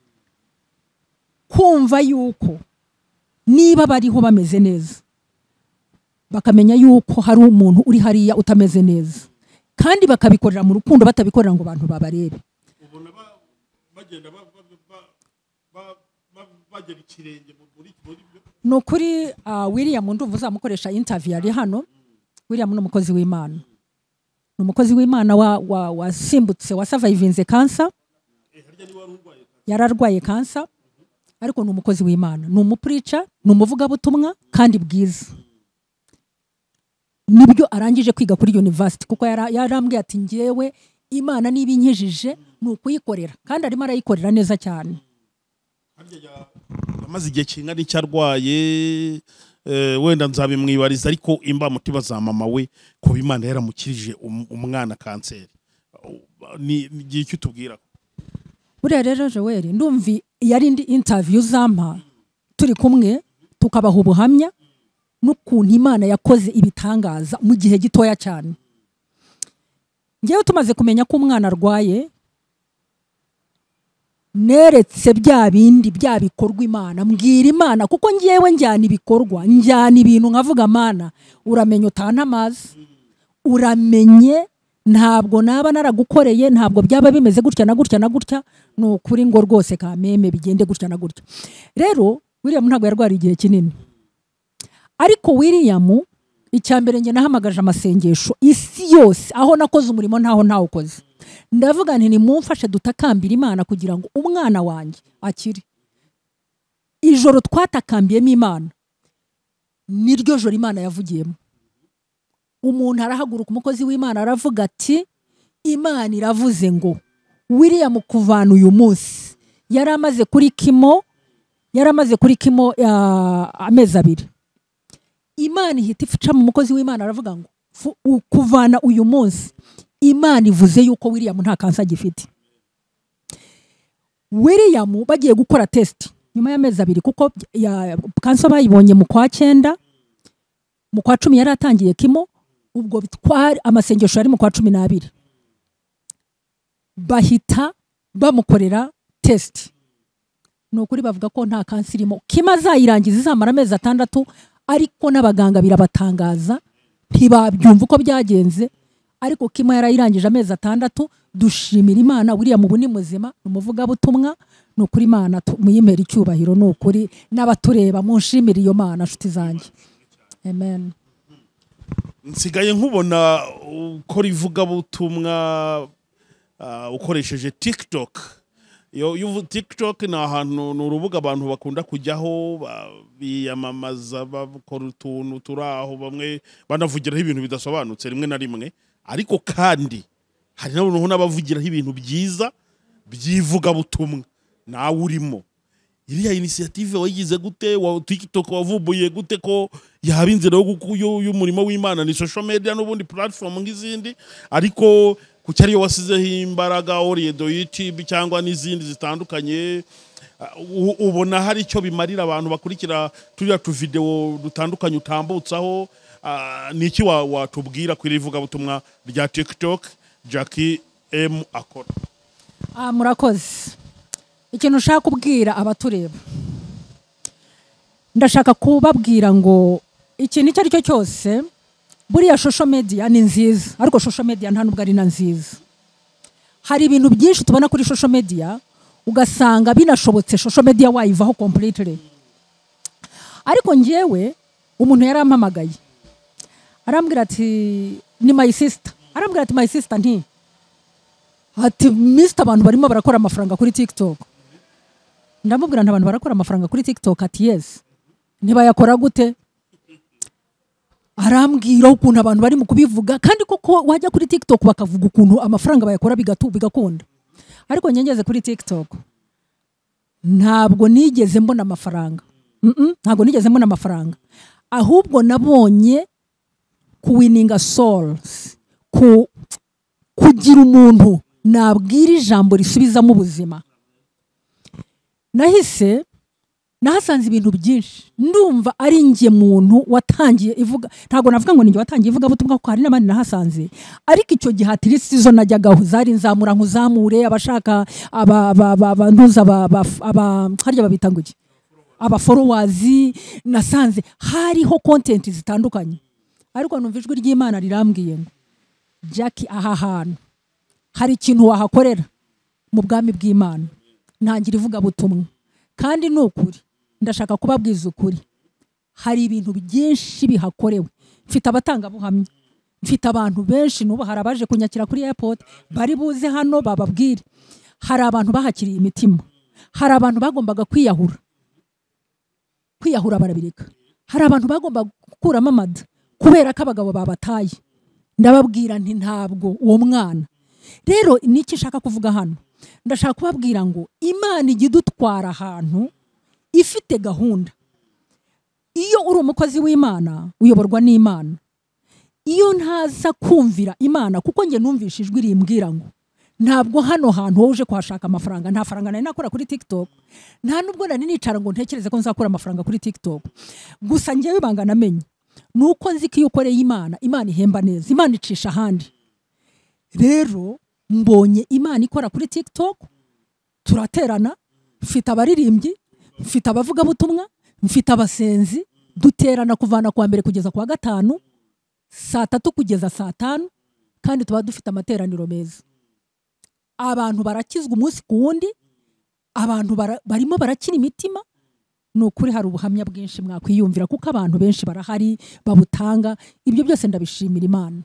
kumva yuko niba bariho bameze neza, bakamenya yuko hari umuntu uri hariya utameze neza, kandi bakabikorera mu rukundo, batabikorera ngo abantu babarebe. Ubona bagenda bagera ikirenge muri ni ukuri. William ndumva uzamukoresha interview ari hano. William ni umukozi w'Imana, ni umukozi w'Imana wasimbutse, wasavayivinze kansa. Yararwaye kansa, ariko ni umukozi w'Imana, ni umupreacher, ni umuvugabutumwa kandi bwiza. Nibyo arangije kwiga kuri university, kuko yarambwiye ati ngewe Imana niba inkijije ni ukuyikorera, kandi arimo arayikorera neza cyane. amaze igihe kingana icyo arwaye wenda nzabimwibariza ariko imba mutima za mama we kuba Imana yaramukirije umwana kanseri ni igihe cyo tubwira buriya rero Joel ndumvi yari indi interview zampa turi kumwe tukabaha ubuhamya n'ukuntu Imana yakoze ibitangaza mu gihe gitoya cyane. Ngewe tumaze kumenya ko umwana arwaye neretse bya bindi bya bikorwa Imana mbwira Imana kuko ngewe njyana ibikorwa njyana ibintu nkavuga Mana uramenye utana amazi uramenye ntabwo naba naragukoreye ntabwo byaba bimeze gutya na gutya na gutya no kuri ngo rwose kameme bigende gutya na gutya. Rero William ntabwo yarwara igihe kinini ariko William icyambere nge nahamagaje amasengesho isi yose aho nakoze umurimo ntaho ntawukoze ndavuga nti nimumfashe dutakambira Imana kugira ngo umwana wanjye akire. Ijoro twatakambiyemo Imana niryo joro Imana yavugiyemo. Umuntu arahaguruka umukozi w'Imana aravuga ati Imana iravuze ngo William kuvana uyu munsi yaramaze kuri kimo amezi 2. Imana ihita ifica mu mukozi w'Imana aravuga ngo kuvana uyu munsi Imana ivuze yuko William nta kansa gifite. William bagiye gukora test nyuma y'amezi 2 kuko kansa bayibonye mu kwa 9 mu kwa 10 yari atangiye kimo ubwo bitwara amasengesho yari mu kwa 12 bahita bamukorera test nukuri bavuga ko nta kansa irimo kima zayirangiza izamara amezi 6 ariko n'abaganga birabatangaza ntibabyumva uko byagenze ariko kima yarayirangije amezi 6. Dushimira Imana William ubu ni muzima umuvuga butumwa nukuri Imana muyimera icyubahiro nukuri n'abatureba munshimira iyo Mana nshuti zanjye. Amen. Nsigaye nkubona ukora ivuga butumwa ukoresheje TikTok. TikTok ni ahantu ni urubuga abantu bakunda kujyaho biyamamaza bakora utuntu turaho bamwe banavugiraho ibintu bidasobanutse rimwe na rimwe ariko kandi hari n'abavugiraho ibintu byiza byivuga butumwa nawe urimo. Iriya initiative wayigize gute wa TikTok wavumbuye gute ko yaba inzira y'umurimo w'Imana ni social media n'ubundi platform nk'izindi ariko kuki ariyo wasizeho imbaraga Oriedo YouTube cyangwa n'izindi zitandukanye ubona hari icyo bimarira abantu bakurikira turiya tu video dutandukanye utambutsaho niki watubwira kuri ivuga butumwa rya TikTok Jackie M akora? Murakoze. Ikintu ushaka kubwira abatureba ndashaka kubabwira ngo ikintu icyo ari cyo cyose buriya social media ni nziza ariko social media nta nubwo ari na nziza. Hari ibintu byinshi tubona kuri social media ugasanga binashobotse social media wayivaho completely ariko ngewe umuntu yarampamagaye arambwira ati ni my sister arambwira ati my sister nti ati Mr abantu barimo barakora amafaranga kuri TikTok. Ndamubwira nta abantu barakora amafaranga kuri TikTok ati yes. Ntibayakora gute? Arambwira ukuntu abantu bari mu kubivuga kandi koko wajya kuri TikTok bakavuga ukuntu amafaranga bayakora bigakunda. Ariko nyengeze kuri TikTok ntabwo nigeze mbona amafaranga. Ntabwo nigeze mbona amafaranga. Ahubwo nabonye kuwininga souls kugira umuntu nabwira ijambo risubizamo ubuzima. Nahise nahasanze ibintu byinshi ndumva ari ngiye muntu watangiye ivuga ntago navuga ngo ninjye watangiye ivuga butumwa ko hari n'abandi nahasanze ariko icyo gihe atirisi zo najyagaho zari nzamura nkuzamure abashaka abantuza harya babita ngo iki aba followers nasanze hariho content zitandukanye ariko numva ijwi ry'Imana rirambwiye ngo Jackie aha hantu hari ikintu wahakorera mu bwami bw'Imana ntangira ivuga butumwa kandi nukuri ndashaka kubabwiza ukuri hari ibintu byinshi bihakorewe. Mfite abatanga buhamya mfite abantu benshi nubu harabaje kunyakira kuri airport bari buze hano bababwire hari abantu bahakiriye imitima hari abantu bagombaga kwiyahura barabireka hari abantu bagomba gukuramo amada kubera ko abagabo babataye ndababwira nti ntabwo uwo mwana rero niki nshaka kuvuga hano ndashaka kubabwira ngo Imana ijya idutwara ahantu ifite gahunda. Iyo uri umukozi w'Imana uyoborwa n'Imana. Iyo ntaza kumvira Imana kuko njye numvishe ijwi rimbwira ngo ntabwo hano hantu wowe uje kuhashaka amafaranga, nta faranga nari nakora kuri TikTok, nta nubwo nari nicara ngo ntekereze ko nzakora amafaranga kuri TikTok. Gusa njyewe ibanga namenye nuko nzi ko iyo ukoreye Imana, Imana ihemba neza, Imana icisha ahandi. Rero mbonye Imana ikora kuri TikTok, turaterana, mfite abaririmbyi, mfite abavugabutumwa, mfite abasenzi, duterana kuvana kuwa mbere kugeza kuwa gatanu, saa 3 kugeza saa 5, kandi tuba dufite amateraniro meza. Abantu barakizwa umunsi ku wundi, abantu barimo barakina imitima. Ni ukuri hari ubuhamya bwinshi mwakwiyumvira kuko abantu benshi barahari babutanga. Ibyo byose ndabishimira Imana.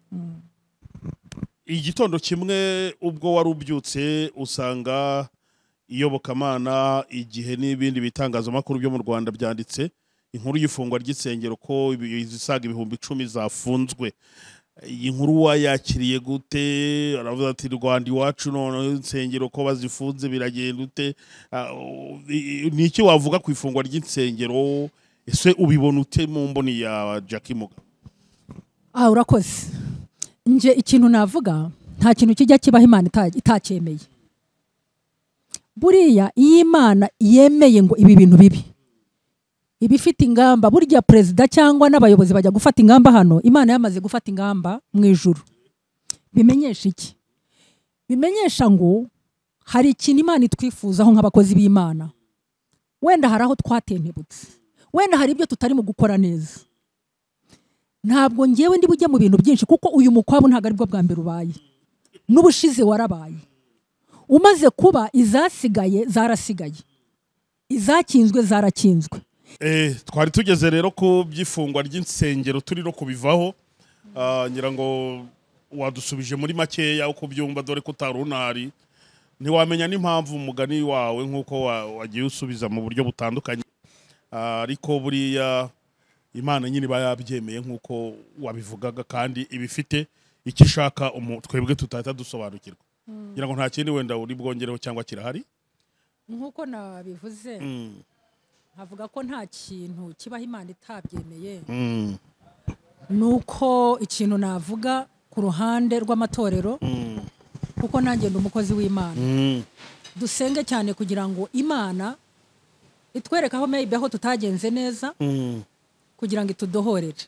Igitondo kimwe ubwo wari ubyutse usanga iyobokamana Igihe n'ibindi bitangazamakuru byo mu Rwanda byanditse inkuru y'ifungwa ry'isengero ko izisaga 10,000 zafunzwe. Iyi nkuru wayakiriye gute? Aravuga ati Rwanda iwacu none insengero ko bazifunze biragenda ute? Niki wavuga ku ifungwa ry'insengero? Ese ubibona ute mu mboni ya Jackie Mugabo? Urakoze. Nje ikintu navuga nta kintu kijya kibaho Imana itacyemeye. Buriya iyi Imana yemeye ngo ibi bintu bibi, ibifite ingamba, burya perezida cyangwa n'abayobozi bajya gufata ingamba hano, Imana yamaze gufata ingamba mu ijuru. Bimenyesha iki? Bimenyesha ngo hari ikintu Imana itwifuzaho nk'abakozi b'Imana. Wenda hari aho twatentebutse, wenda hari ibyo tutarimo gukora neza. Ntabwo ngewe ndi bujye mu bintu byinshi kuko uyu mukwabu ntago ari bwo bwa mbere ubaye, n'ubushize warabaye. Umaze kuba izasigaye zarasigaye, izakinzwe zarakinzwe. Twari tugeze rero ku by'ifungwa ry'insengero turi no kubivaho. Ngira ngo wadusubije muri makeya uko byumva, dore ko utarunari ntiwamenya n'impamvu umugani wawe nk'uko wagiye usubiza mu buryo butandukanye. Ariko buriya Imana nyine bayabyemeye nk'uko wabivugaga, kandi ibifite icyo ishaka twebwe tutahita dusobanukirwa. Ngira ngo nta kindi wenda uri bwongereho cyangwa kirahari. Nk'uko nabivuze havuga ko nta kintu kibaho Imana itabyemeye. Nuko ikintu navuga ku ruhande rw'amatorero, kuko nanjye ndi umukozi w'Imana, dusenge cyane kugira ngo Imana itwereke aho maybe aho tutagenze neza, kugira ngo itudohorere.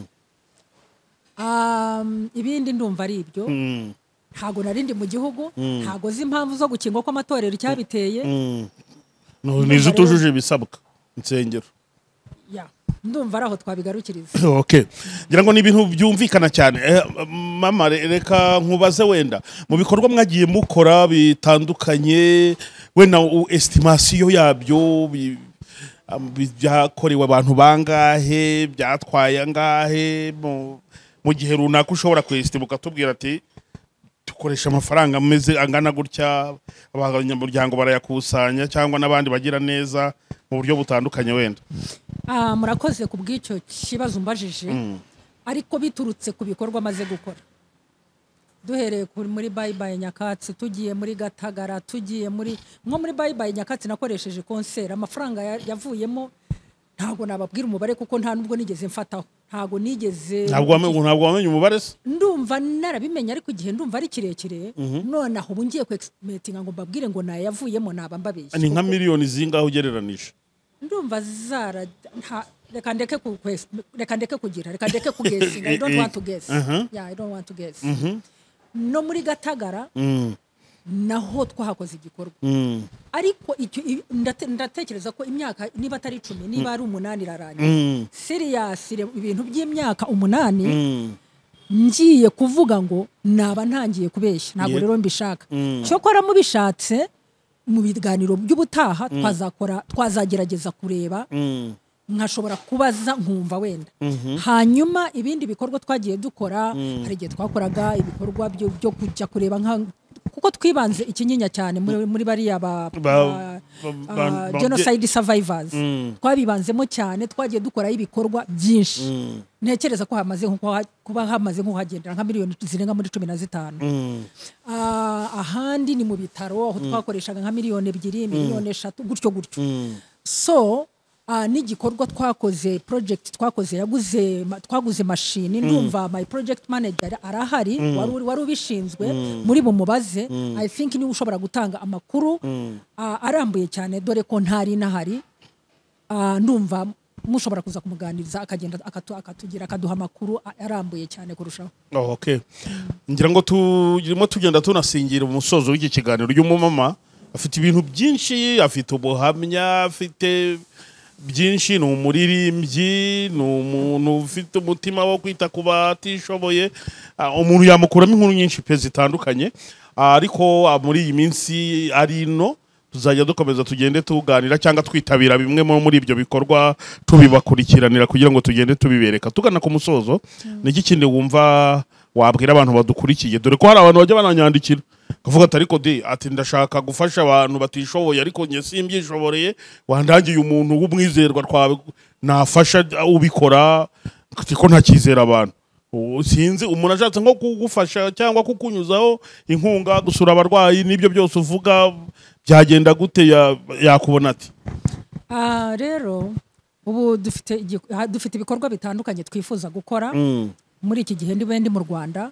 Ibindi ndumva ari ibyo. Ntago narindi mu gihugu, ntago z'impamvu zo gukingwa kw'amatorero icyabiteye. Nizo tujuje bisabwa insengero. Ndumva araho twabigarukiriza. Okay. Ngira ngo ni ibintu byumvikana cyane. Mama reka nkubaze wenda mu bikorwa mwagiye mukora bitandukanye, wenda estimation yabyo byakorewe abantu bangahe, byatwaye angahe mu gihe runaka ushobora kwestibuka tubwira ati dukoresha amafaranga ameze angana gutya, abanyamuryango barayakusanya cyangwa n'abandi bagira neza mu buryo butandukanye wenda. Murakoze ku bw'icyo kibazo umbajije, ariko biturutse ku bikorwa maze gukora. Duhereye muri Bye Nyakatsi, tugiye muri Gatagara, tugiye muri Bye Nyakatsi nakoresheje concert, amafaranga yavuyemo ntago nababwira umubare kuko nta nubwo nigeze mfataho, ntago nigeze. Ntabwo wamenye umubare se? Ndumva narabimenya ariko igihe ndumva ari kirekire. None aho bungiye ku experimentinga ngo mbabwire ngo nayavuyemo naba mbabeshye. Ni nka miliyoni zingaho ugereranije? Ndumva reka ndeke kugira, reka ndeke kuguessinga. I don't want to guess. I don't want to guess. No muri Gatagara naho twahakoze igikorwa, ariko ndatekereza ko imyaka niba atari 10 niba ari 8 iraranye. Serious ibintu by'imyaka 8 ngiye kuvuga ngo naba ntangiye kubeshya, ntabwo rero mbishaka. Cyokora mubishatse mu biganiro by'ubutaha twazagerageza kureba, nkashobora kubaza nkumva wenda. Hanyuma ibindi bikorwa twagiye dukora, hari igihe twakoraga ibikorwa byo kujya kureba kuko twibanze ikinyinya cyane muri bariya genocide survivors twabibanzemo cyane, twagiye dukoraho ibikorwa byinshi. Ntekereza ko kuba hamaze nk'uhagendera nka miliyoni zirenga muri 15. Ahandi ni mu bitaro aho twakoreshaga nka miliyoni 2, miliyoni 3 gutyo. So n'igikorwa twakoze, project twakoze twaguze machine. Ndumva my project manager arahari, wari ubishinzwe muri bumubaze. I think ni ushobora gutanga amakuru arambuye cyane, dore ko ntari nahari. Ndumva mushobora kuza kumuganiriza akagenda akatugira akaduha amakuru arambuye cyane kurushaho. Okay, ngira ngo turimo tugenda tunasingira umusozo w'iki kiganiro. Y'umumama afite ibintu byinshi, afite ubuhamya, afite byinshi, ni umuririmbyi, ni umuntu ufite umutima wo kwita ku batishoboye. Umuntu yamukuramo inkuru nyinshi pe zitandukanye, ariko muri iyi minsi ari no tuzajya dukomeza tugende tuganira cyangwa twitabira bimwe muri ibyo bikorwa, tubibakurikiranira kugira ngo tugende tubibereka. Tugana ku musozo, niki kindi wumva wabwira abantu badukurikiye, dore ko hari abantu bajya bananyandikira kuvuga ati ariko ati ndashaka gufasha abantu batishoboye ariko njye simbyishoboreye, wandangiye umuntu w'umwizerwa twawe nafasha ubikora ko ntakizera abantu. Sinzi umuntu ashatse nko kugufasha cyangwa kukunyuzaho inkunga, gusura abarwayi, n'ibyo byose uvuga byagenda gute, yakubona ati? Rero ubu dufite ibikorwa bitandukanye twifuza gukora muri iki gihe ndi mu Rwanda.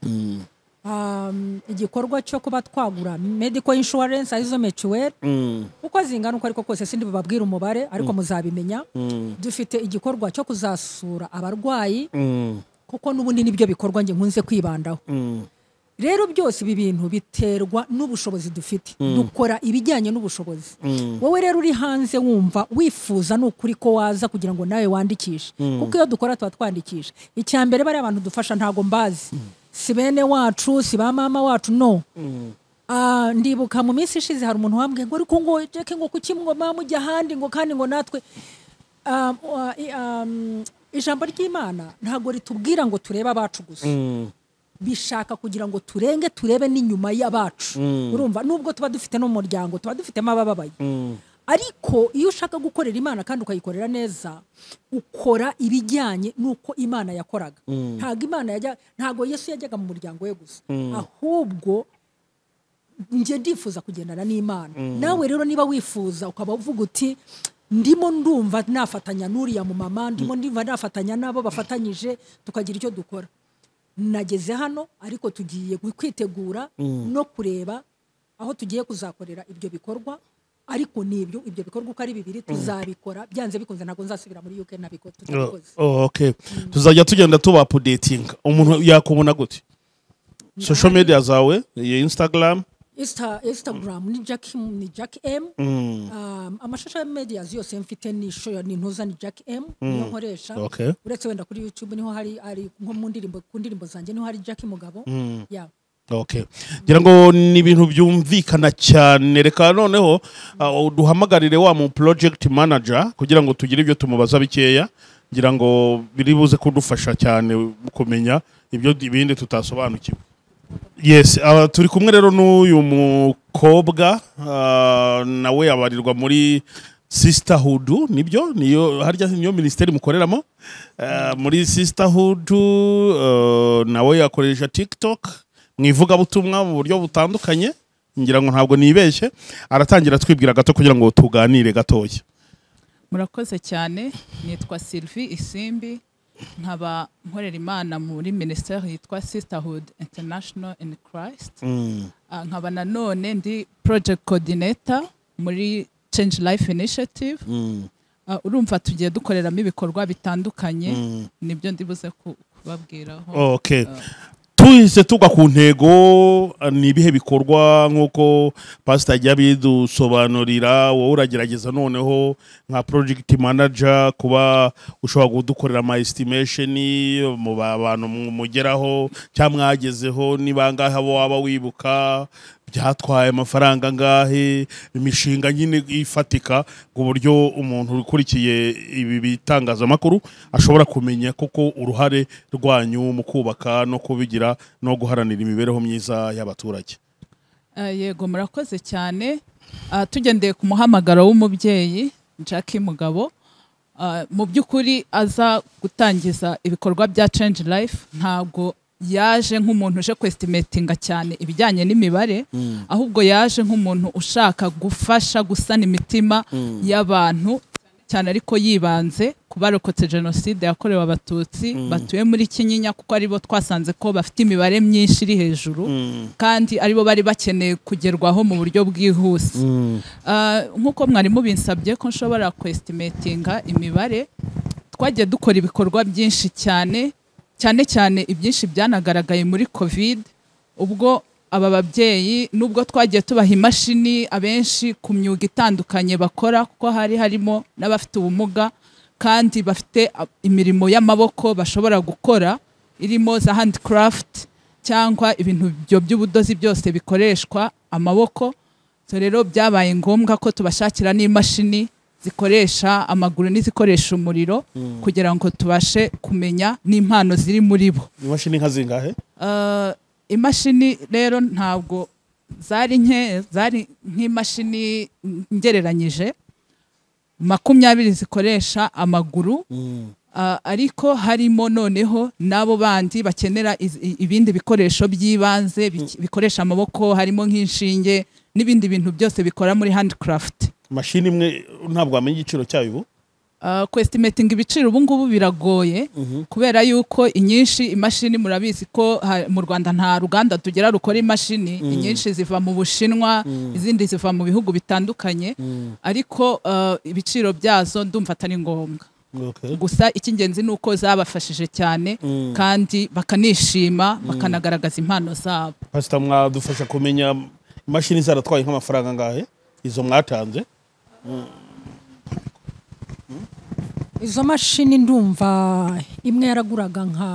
Igikorwa cyo kuba twagura medical insurance arizo mituweli, uko zingana uko ariko kose sindi bababwira umubare ariko muzabimenya. Dufite igikorwa cyo kuzasura abarwayi, kuko n'ubundi nibyo bikorwa nge nkunze kwibandaho. Rero byose ibi bintu biterwa n'ubushobozi dufite. Dukora ibijyanye n'ubushobozi. Wowe rero uri hanze wumva wifuza n'ukuri ko waza kugira ngo nawe wandikishe, kuko iyo dukora tuba twandikisha. Icyambere bari abantu dufasha ntago mbazi, si bene wacu, si ba mama wacu, no. Ndibuka mu minsi ishize hari umuntu wambwiye ngo ariko ngo jeke ngo kuki ngo mama mujya handi ngo kandi ngo natwe ijambo ry'Imana ntago ritubwira ngo tureba abacu gusa. Bishaka kugira ngo turebe n'inyuma y'abacu. Urumva nubwo tuba dufite no muryango, tuba dufitemo abababaye. Ariko iyo ushaka gukorera Imana kandi ukayikorera neza, ukora ibijyanye nuko Imana yakoraga. Ntago Yesu yajyaga mu muryango we gusa, ahubwo nje ndifuza kugendana n'Imana. Nawe rero niba wifuza ukaba uvuga uti ndimo ndumva nafatanya n'uriya mu mama, ndimo ndumva nafatanya nabo bafatanyije tukagira icyo dukora, nageze hano ariko tugiye kwitegura no kureba aho tugiye kuzakorera ibyo bikorwa. Ariko nibyo ibyo bikorwa uko ari 2 tuzabikora byanze bikunze, ntago nzasubira muri UK nabiko tutabikoze. Okay, tuzajya tugenda tuba updating. Umuntu yakubona gute? Social media zawe, Instagram ni Jack M. Amashusho media yose mfite ni show ni ntuza ni Jack M niyo nkoresha. Uretse wenda kuri YouTube niho hari nko mu ndirimbo zanjye niho hari Jack Mugabo. Yeah. Okay, ngira ngo ni ibintu byumvikana cyane. Reka noneho duhamagarire wa mu project manager kugira ngo tugire ibyo tumubaza bikeya, ngira ngo biribuze kudufasha cyane kumenya ibyo ibindi tutasobanukiwe. Yes, turi kumwe rero n'uyu mukobwa nawe yabarirwa muri Sisterhood, nibyo niyo harya niyo ministeri mukoreramo. Muri Sisterhood nawe yakoresha TikTok mwivuga butumwa mu buryo butandukanye, ngira ngo ntabwo nibeshye. Aratangira twibwira gato kugira ngo tuganire gatoya. Murakoze cyane, nitwa Sylvie Isimbi, nkaba nkorera Imana muri ministeri yitwa Sisterhood International in Christ. Nkaba nanone ndi project coordinator muri Change Life Initiative. Urumva tugiye dukoreramo ibikorwa bitandukanye, nibyo ndibuze kubabwiraho. Okay. Tuhise tugwa ku ntego, ni ibihe bikorwa nk'uko pastor ajya bidusobanurira, wowe uragerageza noneho nka project manager kuba ushobora kudukorera ama estimation mu bantu mugeraho cyangwa mwagezeho, niba ngaha waba wibuka byatwaye amafaranga ngahe, imishinga nyine ifatika ku buryo umuntu ukurikiye ibi bitangazamakuru ashobora kumenya koko uruhare rwanyu mu kubaka no kubigira no guharanira imibereho myiza y'abaturage. Yego murakoze cyane. Tugendeye ku muhamagaro w'umubyeyi Jackie Mugabo, mu by'ukuri aza gutangiza ibikorwa bya Change Life ntabwo yaje nk'umuntu uje kwestimatinga cyane ibijyanye n'imibare, ahubwo yaje nk'umuntu ushaka gufasha gusana imitima y'abantu cyane, ariko yibanze ku barokotse jenoside yakorewe abatutsi batuye muri Kinyinya, kuko aribo twasanze ko bafite imibare myinshi iri hejuru kandi aribo bari bakeneye kugerwaho mu buryo bwihuse. Nk'uko mwari mubinsabye ko nshobora kwestimatinga imibare, twagiye dukora ibikorwa byinshi cyane cyane ibyinshi byanagaragaye muri COVID, ubwo aba babyeyi nubwo twagiye tubaha imashini abenshi ku myuga itandukanye bakora, kuko harimo n'abafite ubumuga kandi bafite imirimo y'amaboko bashobora gukora irimo za handicraft cyangwa ibintu by'ubudozi byose bikoreshwa amaboko. So rero byabaye ngombwa ko tubashakira n'imashini zikoresha amaguru n'izikoresha umuriro kugira ngo tubashe kumenya n'impano ziri muri bo. Imashini nka zingahe? Imashini rero ntabwo zari nke, zari nk'imashini ngereranyije 20 zikoresha amaguru, ariko harimo noneho nabo bandi bakenera ibindi bikoresho by'ibanze bikoresha amaboko, harimo nk'inshinge n'ibindi bintu byose bikora muri handcraft. Mashini imwe ntabwo amenya igiciro cyayo ubu? Kwestimating ibiciro ubu ngubu biragoye kubera yuko inyinshi imashini murabizi ko mu Rwanda nta ruganda tugera rukora imashini, inyinshi ziva mu Bushinwa, izindi ziva mu bihugu bitandukanye, ariko ibiciro byazo ndumva atari ngombwa. Gusa icy'ingenzi ni uko zabafashije cyane kandi bakanishima bakanagaragaza impano zabo. Pastor, mwadufasha kumenya imashini zaratwaye nk'amafaranga ngahe izo mwatanze? Izo mashini ndumva imwe yaraguraga nka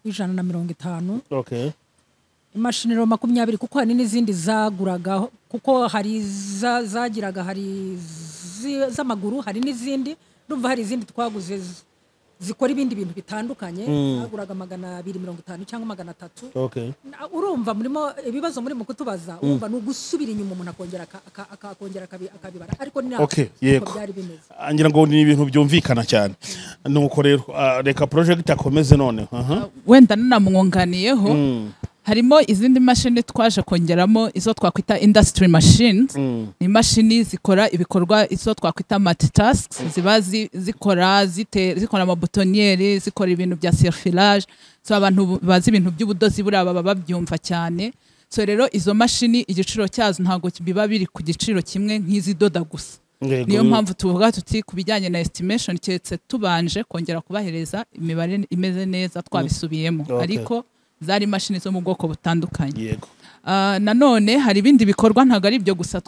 150. Okay. Imashini 20 kuko hari n'izindi zaguraga, kuko hari zagiraga hari z'amaguru, hari n'izindi ndumva hari izindi twaguze zikora ibindi bintu bitandukanye, zaguraga 250 cyangwa 300. Okay. Urumva murimo ibibazo muri mu kutubaza, urumva no gusubira inyuma umuntu akongera akabibara, ariko ni okay, yego. Byari bimeze. Angira ngo ni ibintu byumvikana cyane. Nuko rero reka project akomeze none. Wenda nanamwunganiyeho, harimo izindi mashini twaje kongeramo izo twakwita industry machines. Ni mashini zikora ibikorwa izo twakwita multitasks, ziba zikora amabutoniere, zikora ibintu bya surfilage, so abantu bazi ibintu by'ubudozi buri aba babyumva cyane. So rero izo mashini igiciro cyazo ntago biba biri ku giciro kimwe nk'izidoda gusa. Niyo mpamvu tuvuga tuti kubijyanye na estimation cyetse tubanje kongera kubahereza imibare imeze neza twabisubiyemo, ariko zari imashini zo mu bwoko butandukanye. Yego. Nanone hari ibindi bikorwa ntago ari byo gusa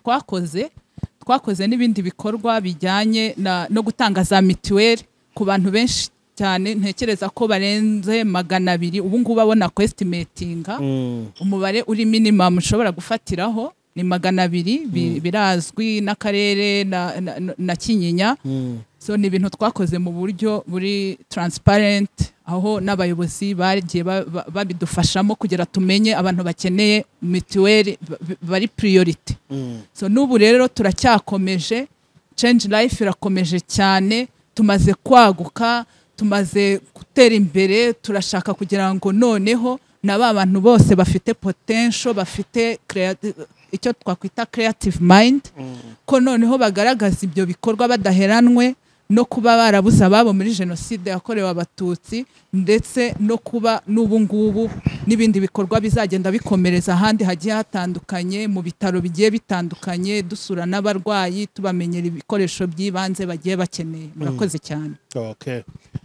twakoze n'ibindi bikorwa bijyanye no gutanga za mituweli ku bantu benshi cyane, ntekereza ko barenze 200. ubu ngubu abona estimatinga umubare uri minimum ushobora gufatiraho ni 200, birazwi n'akarere na Kinyinya. So ni ibintu twakoze mu buryo buri transparent, aho n'abayobozi bagiye babidufashamo kugira tumenye abantu bakeneye mituweli bari priority. So n'ubu rero turacyakomeje, Change Life irakomeje cyane, tumaze kwaguka, tumaze gutera imbere, turashaka kugira ngo noneho n'aba bantu bose bafite potential, bafite icyo twakwita creative mind, ko noneho bagaragaza ibyo bikorwa badaheranwe no kuba barabuze ababo muri jenoside yakorewe abatutsi, ndetse no kuba n'ubu ngubu n'ibindi bikorwa bizagenda bikomereza ahandi hagiye hatandukanye mu bitaro bigiye bitandukanye, dusura n'abarwayi tubamenyera ibikoresho by'ibanze bagiye bakeneye. Murakoze cyane. Okay.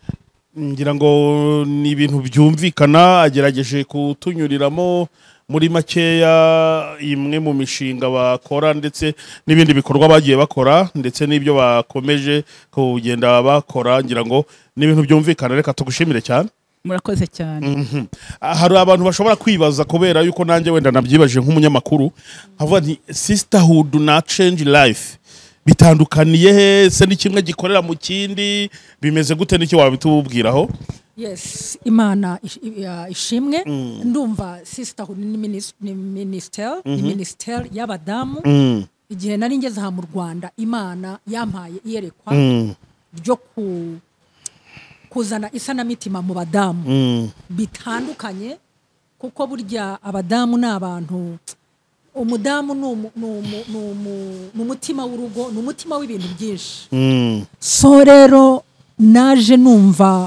Ngira ngo ni ibintu byumvikana, agerageje kutunyuriramo muri makeya imwe mu mishinga bakora ndetse n'ibindi bikorwa bagiye bakora ndetse n'ibyo bakomeje kugenda bakora. Ngira ngo ni ibintu byumvikana, reka tugushimire cyane. Murakoze cyane. Hari abantu bashobora kwibaza, kubera yuko nanjye wenda nabyibaje nk'umunyamakuru, havuga nti Sisterhood na Change Life bitandukaniye he? Se ni kimwe gikorera mu kindi? Bimeze gute? N'icyo wabitubwiraho? Yes, Imana ishimwe. Ndumva sisterhood ni minister y'abadamu. Igihe nari ngeze aha mu Rwanda, Imana yampaye iyerekwa ryo kuzana isanamitima mu badamu bitandukanye, kuko burya abadamu ni abantu, umudamu ni umutima w'urugo, ni umutima w'ibintu byinshi. So rero naje numva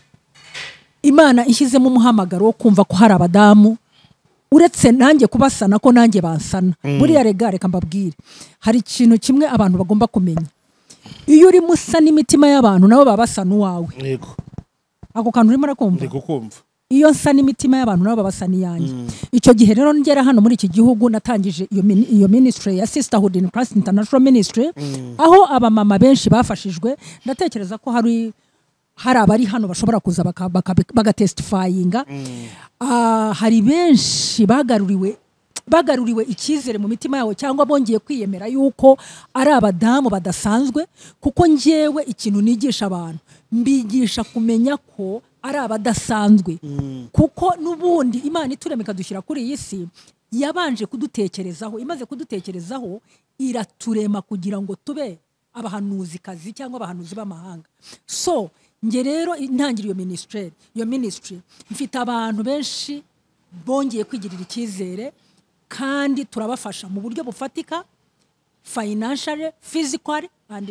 Imana ishyizemo umuhamagaro wo kumva ko hari abadamu uretse nanjye kubasana ko nanjye bansana. Buriya reka mbabwire, hari ikintu kimwe abantu bagomba kumenya. Iyo uri musa n'imitima y'abantu nabo babasa n'uwawe. Yego. Ako kantu urimo urakumva? Ndi kukumva. Iyo nsa n'imitima y'abantu nabo babasa n'iyanjye. Icyo gihe rero ngera hano muri iki gihugu natangije iyo ministry ya Sisterhood in Christ International Ministry, aho abamama benshi bafashijwe. Ndatekereza ko hari abari hano bashobora kuza bagatestifyinga. Hari benshi bagaruriwe icyizere mu mitima yawo, cyangwa bongeye kwiyemera yuko ari abadamu badasanzwe. Kuko njyewe ikintu nigisha abantu, mbigisha kumenya ko ari abadasanzwe. Kuko n'ubundi Imana iturema ikadushyira kuri iyi si, yabanje kudutekerezaho. Imaze kudutekerezaho, iraturema kugira ngo tube abahanuzikazi cyangwa abahanuzi b'amahanga. So nge rero intangira iyo ministry mfite abantu benshi bongeye kwigirira icyizere, kandi turabafasha mu buryo bufatika, financially, physically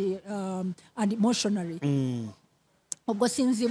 and emotionally. Ubwo sinzi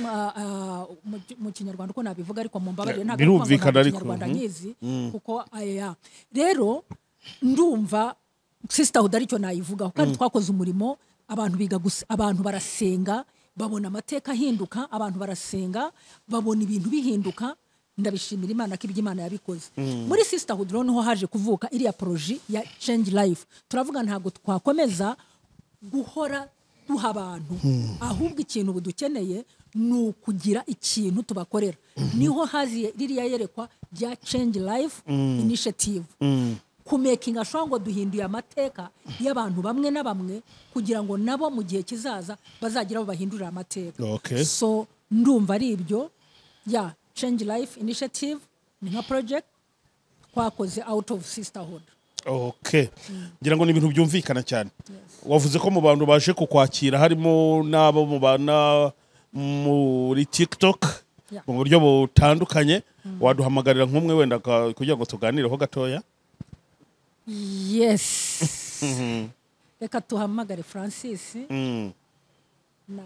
mu Kinyarwanda uko nabivuga, ariko mu mbabarire ntabwo birumvikana ariko Kinyarwanda nyizi kuko rero ndumva Sisterhood aricyo nayivugaho. Kandi twakoze umurimo, abantu biga gusa, abantu barasenga babona amateka ahinduka, abantu barasenga babona ibintu bihinduka. Ndabishimira Imana ko Imana yabikoze. Muri Sisterhood rero niho haje kuvuka iriya projet ya Change Life. Turavuga ntabwo twakomeza guhora duha abantu, ahubwo ikintu budukeneye ni ukugira ikintu tubakorera. Niho haziye ririya yerekwa rya Change Life Initiative, kumekinga ngo duhinduye amateka y'abantu bamwe na bamwe, kugira ngo nabo mu gihe kizaza bazagira abo bahindurira amateka. So ndumva ari ibyo ya Change Life Initiative ni nka project twakoze out of Sisterhood. Ngira ngo ni ibintu byumvikana cyane. Wavuze ko mu bantu baje kukwakira harimo n'abo mubana muri TikTok mu buryo butandukanye. Waduhamagarira nk'umwe wenda kugira ngo tuganireho gatoya? Yes. Reka tuhamagare Francis na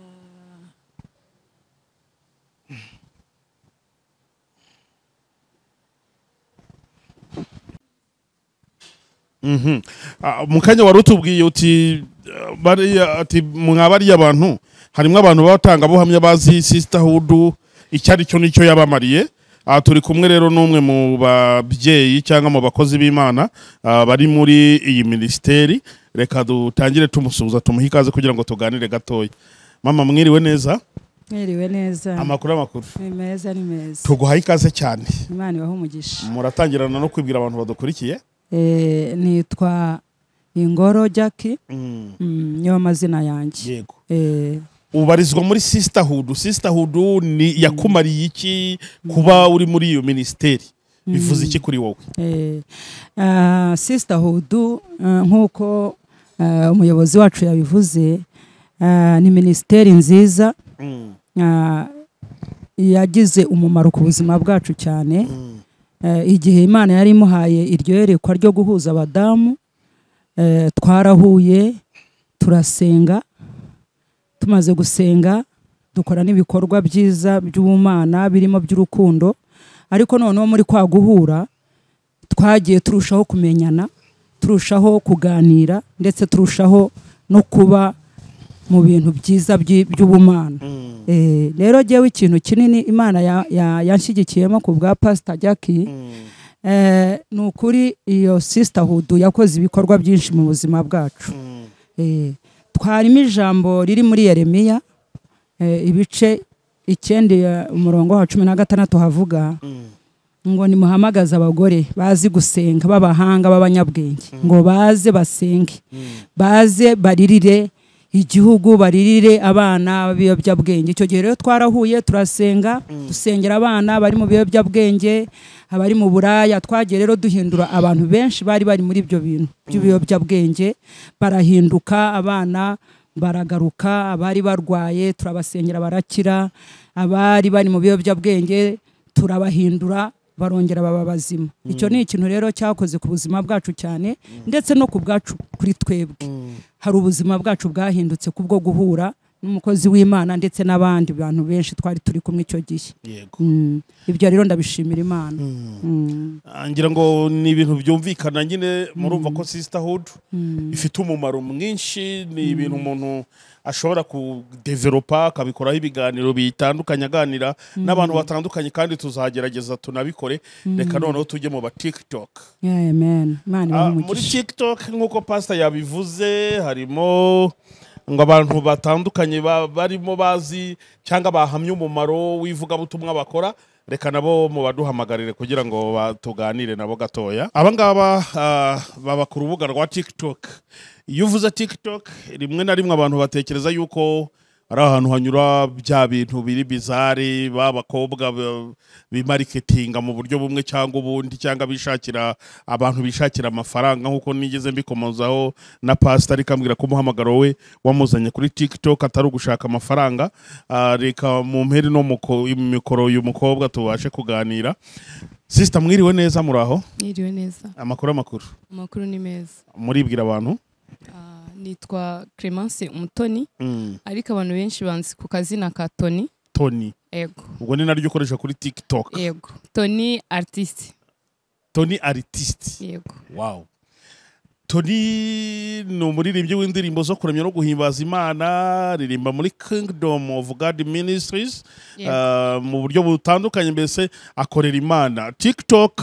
mukanya wari utubwiye uti mwabariye abantu, harimo abantu batanga buhamya bazi Sisterhood icyari cyo nicyo yabamariye. Turi kumwe rero n'umwe mu babyeyi cyangwa mu bakozi b'Imana bari muri iyi ministeri. Reka dutangire tumusuhuza, tumuhe ikaze kugira ngo tuganire gatoya. Mama, mwiriwe neza? Mwiriwe neza. Amakuru ni meza, ni meza. Tuguhaye ikaze cyane. Imana ibahe umugisha. Muratangirana no kwibwira abantu badukurikiye? Nitwa Ingoro Jackie. Niyo mazina yanjye. Yego. Ubarizwa muri Sisterhood. Sisterhood ni yakumariye iki kuba uri muri iyo ministeri? Bivuze iki kuri wowe? Sisterhood nkuko umuyobozi wacu yabivuze, ni ministeri nziza yagize umumaro ku buzima bwacu cyane. Igihe Imana yari imuhaye iryo yerekwa ryo guhuza abadamu, twarahuye turasenga. Tumaze gusenga dukora n'ibikorwa byiza by'ubumana birimo by'urukundo, ariko noneho muri kwa guhura twagiye turushaho kumenyana, turushaho kuganira, ndetse turushaho no kuba mu bintu byiza by'ubumana. Rero jewe ikintu kinini Imana yanshigikiyemo ku bwa Pastor Jackie, nukuri iyo Sisterhood yakoze ibikorwa byinshi mu buzima bwacu. Twarimo ijambo riri muri Yeremiya ibice 9 umurongo wa 16 havuga ngo nimuhamagaza abagore bazi gusenga b'abahanga b'abanyabwenge ngo baze basenge, baze baririre igihugu baririre abana b'ibiyobyabwenge. Icyo gihe rero twarahuye turasenga, dusengera abana bari mu biyobyabwenge, abari mu buraya. Twagiye rero duhindura abantu benshi bari muri ibyo bintu by'ibiyobyabwenge, barahinduka, abana baragaruka, abari barwaye turabasengera barakira, abari bari mu biyobyabwenge turabahindura barongera baba bazima. Icyo ni ikintu rero cyakoze ku buzima bwacu cyane, ndetse no ku bwacu kuri twebwe. Hari ubuzima bwacu bwahindutse kubwo guhura n'umukozi w'Imana ndetse n'abandi bantu benshi twari turi kumwe icyo gihe. Ibyo rero ndabishimira Imana. Ngira ngo ni ibintu byumvikana nyine, murumva ko sisterhood ifite umumaro mwinshi. Ni ibintu umuntu ashobora kudevelopa akabikoraho ibiganiro bitandukanye, aganira n'abantu batandukanye, kandi tuzagerageza tunabikore. Reka noneho tujye mu ba TikTok. Amen. Muri TikTok nk'uko pastor yabivuze, harimo ngo abantu batandukanye barimo bazi cyangwa bahamye umumaro w'ivugabutumwa bakora. Reka nabo mu baduhamagarire kugira ngo tuganire nabo gatoya. Abangaba baba ku rubuga rwa TikTok. Iyo uvuze TikTok, rimwe na rimwe abantu batekereza yuko ari ahantu hanyura bya bintu biri bizarre, b'abakobwa bimariketinga mu buryo bumwe cyangwa ubundi, cyangwa abantu bishakira amafaranga, nk'uko nigeze mbikomozaho na pastor ikambwira ko umuhamagaro we wamuzanye kuri TikTok atari ugushaka amafaranga. Reka mu mperi no mikoro uyu mukobwa tubashe kuganira. Sister, mwiriwe neza? Muraho? Mwiriwe neza. Amakuru ni meza. Muribwira abantu? Nitwa Clemence Umutoni, ariko abantu benshi banzi ku kazina ka Tony. Yego. Ubwo ni naryo ukoresha kuri TikTok? Yego. Tony Artist. Yego. Wow. Tony ni umuririmbyi w'indirimbo zo kuramya no guhimbaza Imana, ririmba muri Kingdom of God Ministries mu buryo butandukanye, mbese akorera Imana. TikTok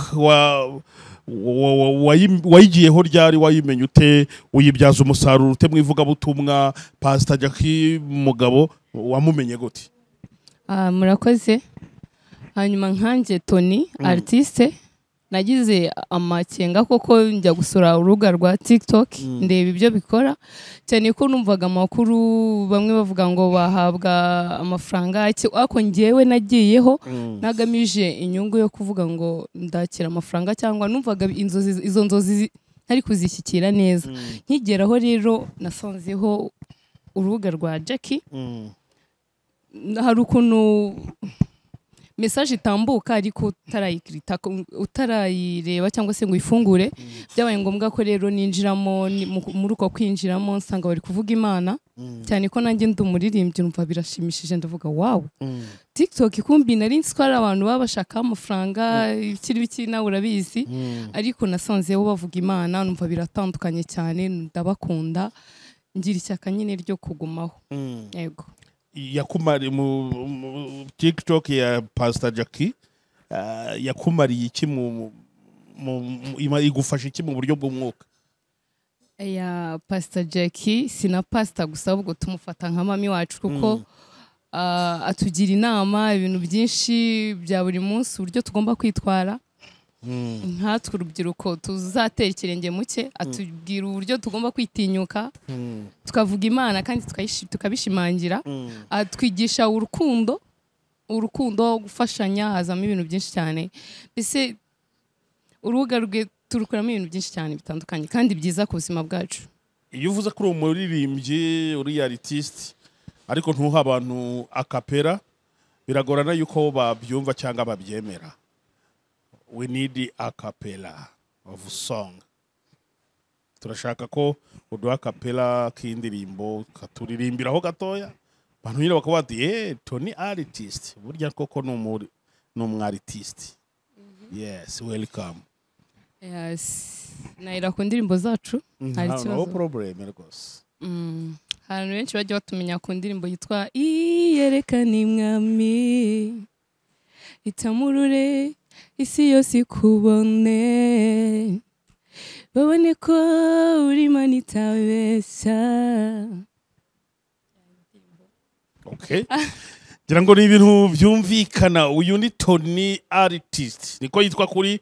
wayigiyeho ryari, wayimenye ute, uyibyaza umusaruro ute mu ivugabutumwa? Pastor Jackie Mugabo wamumenye gute? Murakoze. Hanyuma nkanje Tony artiste nagize amakenga koko njya gusura urubuga rwa TikTok ndeba ibyo bikora, cyane ko numvaga amakuru bamwe bavuga ngo bahabwa amafaranga, ako njyewe nagiyeho nagamije inyungu yo kuvuga ngo ndakira amafaranga, cyangwa numvaga izo nzozi ntari kuzishyikira neza. Nkigeraho rero nasanzeho urubuga rwa Jackie, hari ukuntu message itambuka ariko utarayireba cyangwa se ngo ifungure. Byabaye ngombwa ko rero ninjiramo, muri uko kwinjiramo nsanga bari kuvuga Imana, cyane ko nanjye ndi umuririmbyi numva birashimishije, ndavuga wow, TikTok ikumbi nari nzi ko ari abantu babashaka amafaranga biki nawe urabizi, ariko nasanzeho bavuga Imana, numva biratandukanye cyane, ndabakunda, ngira ishyaka nyine ryo kugumaho. Yego. Yakumari mu TikTok ya Pastor Jackie yakumariye iki igufasha iki mu buryo bw'umwuka? Ya Pastor Jackie sina pastor gusa, ahubwo tumufata nka mami wacu, kuko atugira inama ibintu byinshi bya buri munsi, uburyo tugomba kwitwara nkatwe urubyiruko tuzatera ikirenge muke, atubwira uburyo tugomba kwitinyuka tukavuga Imana kandi tukabishimangira. Atwigisha urukundo, gufashanya, hazamo ibintu byinshi cyane. Mbese urubuga rwe turukuramo ibintu byinshi cyane bitandukanye kandi byiza ku buzima bwacu. Iyo uvuze ko uri umuririmbyi, uri artist, ariko ntuha abantu akapera, biragorana yuko babyumva cyangwa babyemera. We need a cappella of song. Turashaka ko uduha cappella k'indirimbo katuririmbiraho gatoya, abantu nyine bakavuga ati Tony artist, burya koko ni umwartist. Yes, welcome. Yes, naira ku ndirimbo zacu hari kibazo. No problem rwose. Abantu benshi bajya batumenya ku ndirimbo yitwa Iyerekana Umwami, itamurure isi yose ikubone, babone ko uri Imana itabeshya. Okay. Ngira ngo ni ibintu byumvikana. Uyu ni Tony artist, niko yitwa kuri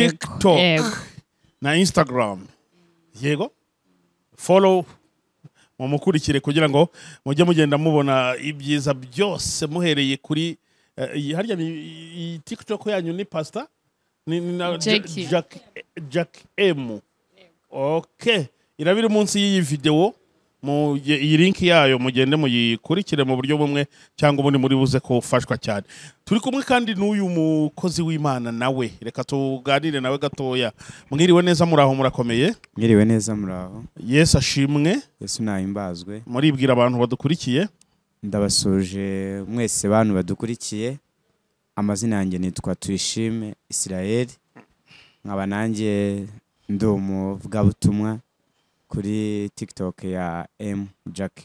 TikTok na Instagram. Yego, follow mumukurikire kugira ngo mujye mugenda mubona ibyiza byose muhereye kuri harya ni TikTok yanyu ni Pastor ni Jack M. Okay, irabiri munsi y'iyi video iyi link yayo mugende muyikurikire mu buryo bumwe cyangwa ubundi muri buze kufashwa cyane. Turi kumwe kandi n'uyu mukozi w'Imana nawe, reka tuganire nawe gatoya. Mwiriwe neza, muraho murakomeye? Mwiriwe neza muraho. Yesu ashimwe. Yesu nahimbazwe. Muribwira abantu badukurikiye? Ndabasuje mwese bantu badukurikiye. Amazina yanjye nitwa Tuyishime Israel. Nkaba nanjye ndi umuvugabutumwa kuri TikTok ya M Jack.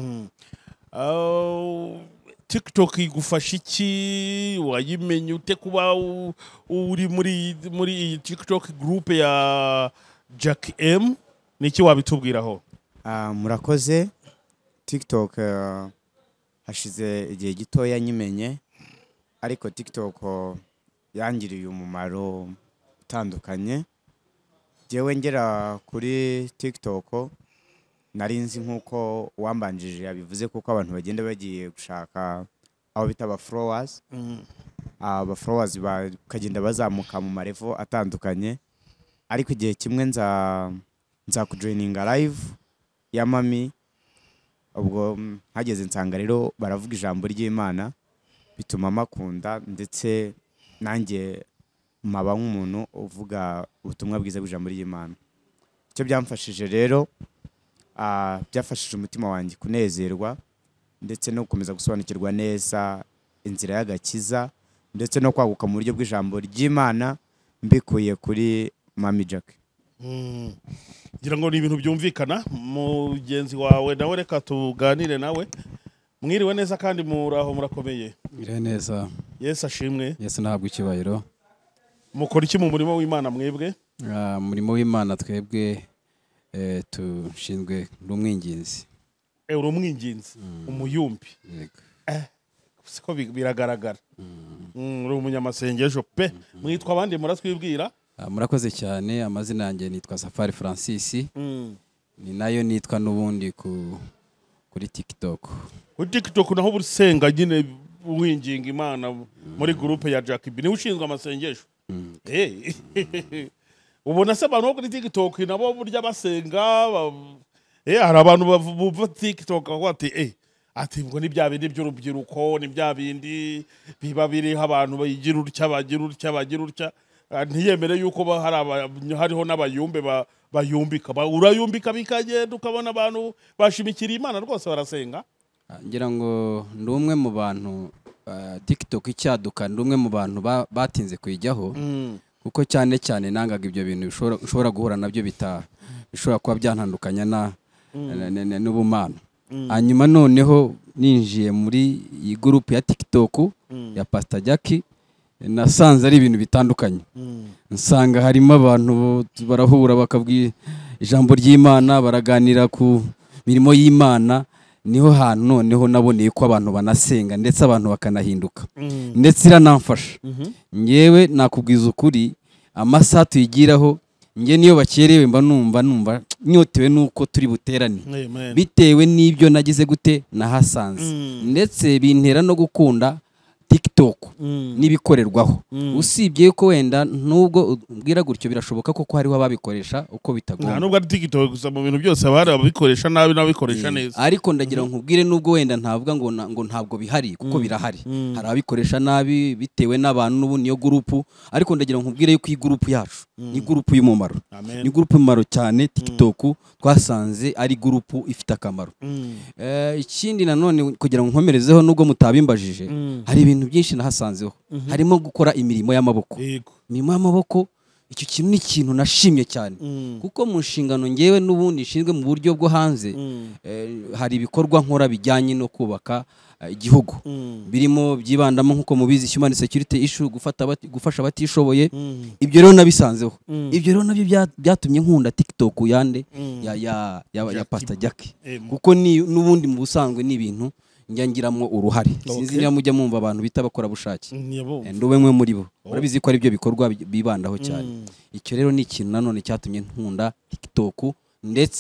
TikTok igufasha iki? Wayimenye ute kuba uri muri TikTok group ya Jack M? Niki wabitubwiraho? Murakoze. TikTok hashize igihe gitoya nyimenye, ariko TikTok yangiriye umumaro utandukanye. Jewe ngera kuri TikTok narinzi nkuko wambanjije yabivuze, kuko abantu bagenda bagiye gushaka aho bita aba followers. Aba followers bakagenda bazamuka mu marevo atandukanye, ariko igihe kimwe nza kujoininga live ya mami, ubwo hageze nsanga rero baravuga ijambo ry'Imana, bituma makunda ndetse nanjye maba nk'umuntu uvuga ubutumwa bwiza bw'ijambo ry'Imana. Icyo byamfashije rero byafashije umutima wanjye kunezerwa ndetse no gukomeza gusobanukirwa neza inzira y'agakiza ndetse no kwaguka mu buryo bw'ijambo ry'Imana mbikuye kuri Mami Jack. Ngira ngo ni ibintu byumvikana. Mugenzi wawe nawe reka tuganire nawe. Mwiriwe neza kandi muraho murakomeye? Mwiriwe neza. Yesu ashimwe. Yesu nahabwa icyubahiro. Mukora iki mu murimo w'Imana mwebwe? Murimo w'Imana twebwe tushinzwe n'umwinginzi. Uri umwinginzi, umuyumbi. Yego. Siko biragaragara. Uri umunyamasengesho pe. Mwitwa abandi muratwibwira? Murakoze cyane. Amazina yanjye nitwa Safari Francis. Ni nayo nitwa n'ubundi kuri TikTok. Kuri TikTok naho busenga nyine winginga Imana muri groupe ya Jack B. Ni ushinzwe amasengesho. Ubona se abantu kuri TikTok nabo burya basenga, hari abantu bumva TikTok ati ati ngo ni bya bindi by'urubyiruko, ni bya bindi biba biriho abantu bayigira utya ntiyemere yuko hariho n'abayumbe bayumbika. Urayumbika bikagenda ukabona abantu bashimikira Imana rwose barasenga. Ngira ngo ndi umwe mu bantu TikTok icyaduka, ndi umwe mu bantu batinze kuyijyaho, kuko cyane cyane nangaga ibyo bintu bishobora guhura nabyo bishobora kuba byantandukanya n'ubumana. Hanyuma noneho ninjiye muri iyi group ya TikTok ya Pastor Jack, nasanze ari ibintu bitandukanye. Nsanga harimo abantu barahura bakabwira ijambo ry'Imana, baraganira ku mirimo y'Imana. Niho hantu noneho naboneye ko abantu banasenga ndetse abantu bakanahinduka, ndetse iranamfasha. Ngewe nakubwiza ukuri, amasaha tuyigiraho nge niyo bakerewe mba numva nyotewe nuko turi buterane, bitewe n'ibyo nagize gute nahasanze, ndetse bintera no gukunda TikTok nibikorerwaho. Usibye ko wenda nubwo ubwira gutyo birashoboka ko hariho ababikoresha uko bitagomba. Nubwo ari TikTok gusa, mu bintu byose abari ababikoresha nabi n'ababikoresha neza. Ariko ndagira nkubwire nubwo wenda ntavuga ngo ntabwo bihari, kuko birahari. Hari ababikoresha nabi bitewe n'abantu n'ubu niyo group, ariko ndagira nkubwire yuko iyi group yacu ni group y'umumaro. Ni group y'umumaro cyane. TikTok twasanze ari group ifite akamaro. Ikindi nanone kugira ngo nkomerezeho nubwo mutabimbajije, hari ibintu byinshi nahasanzeho. Harimo gukora imirimo y'amaboko. Imirimo y'amaboko, icyo kintu ni ikintu nashimye cyane, kuko mu nshingano ngewe n'ubundi nshinzwe mu buryo bwo hanze, hari ibikorwa nkora bijyanye no kubaka igihugu, birimo byibandamo nkuko mubizi human security issue, gufasha abatishoboye. Ibyo rero nabisanzeho. Ibyo rero nabyo byatumye nkunda TikTok yande ya Pastor Jack, kuko n'ubundi mu busanzwe ni ibintu njyangiramwo uruhare. Sinzi niba mujya mumva abantu bita bakora bushake, ndobe mwe muri bo urabizi ko ari byo bikorwa bibandaho cyane. Icyo rero ni ikintu nanone cyatumye nkunda TikTok, ndetse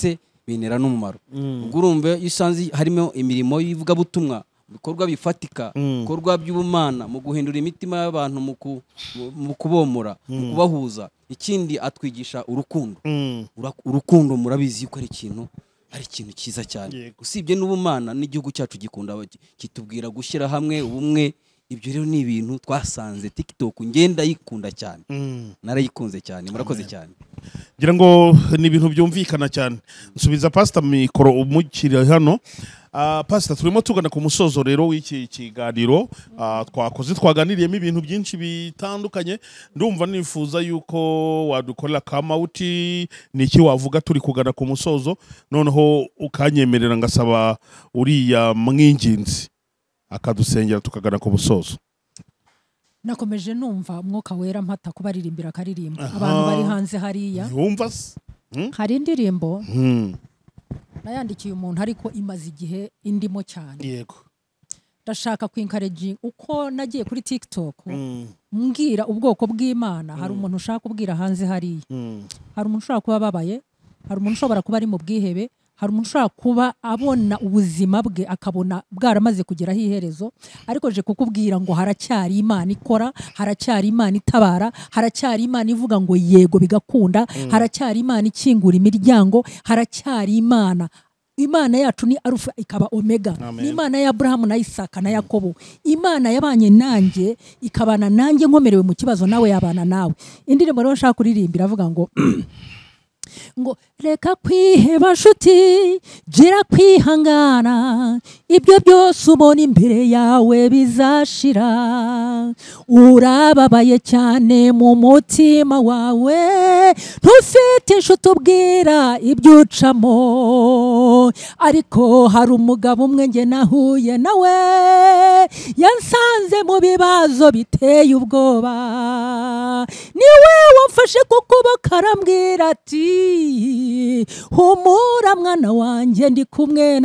binera n'umumaro ubwo urumva iyo usanze harimo imirimo y'ivugabutumwa ibikorwa bifatika ibikorwa by'ubumana mu guhindura imitima y'abantu mu kubomora mu kubahuza ikindi atwigisha urukundo murabizi yuko ari ikintu cyiza cyane usibye n'ubumana n'igihugu cyacu gikunda kitubwira gushyira hamwe ubumwe ibyo rero ni ibintu twasanze TikTok ngenda yikunda cyane narayikunze cyane murakoze cyane ngira ngo ni ibintu byumvikana cyane nsubiza pastor mikoro umukiri hano pastor turimo tugana ku musozo rero w'iki kiganiro twaganiriyemo ibintu byinshi bitandukanye ndumva nifuza yuko wadukorera kamauti niki wavuga turi kugana ku musozo noneho ukanyemerera ngasaba uriya mwinginzi akadusengera tukagana ku busozo nakomeje numva umwuka wera mpata kubaririmbira akaririmba abantu bari hanze hariya yumva hari indirimbo nayandikiye umuntu ariko imaze igihe indimo cyane yego ndashaka kwinkareji uko nagiye kuri TikTok mbwira ubwoko bw'Imana hari umuntu ushaka kubwira hanze hariya hari umuntu ushaka kuba babaye hari umuntu ushobora kuba ari mu bwihebe hari umuntu ushobora kuba abona ubuzima bwe akabona bwaramaze kugeraho iherezo ariko je kukubwira ngo haracyari Imana ikora haracyari Imana itabara haracyari Imana ivuga ngo yego bigakunda haracyari Imana ikingura imiryango haracyari Imana yacu ni Alpha ikaba Omega ni Imana ya Abraham na Isaka na Yakobo Imana yabanye nanjye ikabana nanjye nkomerewe mu kibazo nawe yabana nawe indirimbo rero nshaka kuririmbira avuga ngo ngo reka kwiheba nshuti gira kwihangana ibyo byose ubona imbere yawe bizashira urababaye cyane mu mutima wawe ntufite inshuti ubwira ibyo ucamo ariko hari umugabo umwe nge nahuye nawe yansanze mu bibazo biteye ubwoba niwe wamfashe ku kuboko arambwira ati humura mwana wanjye ndi kumwe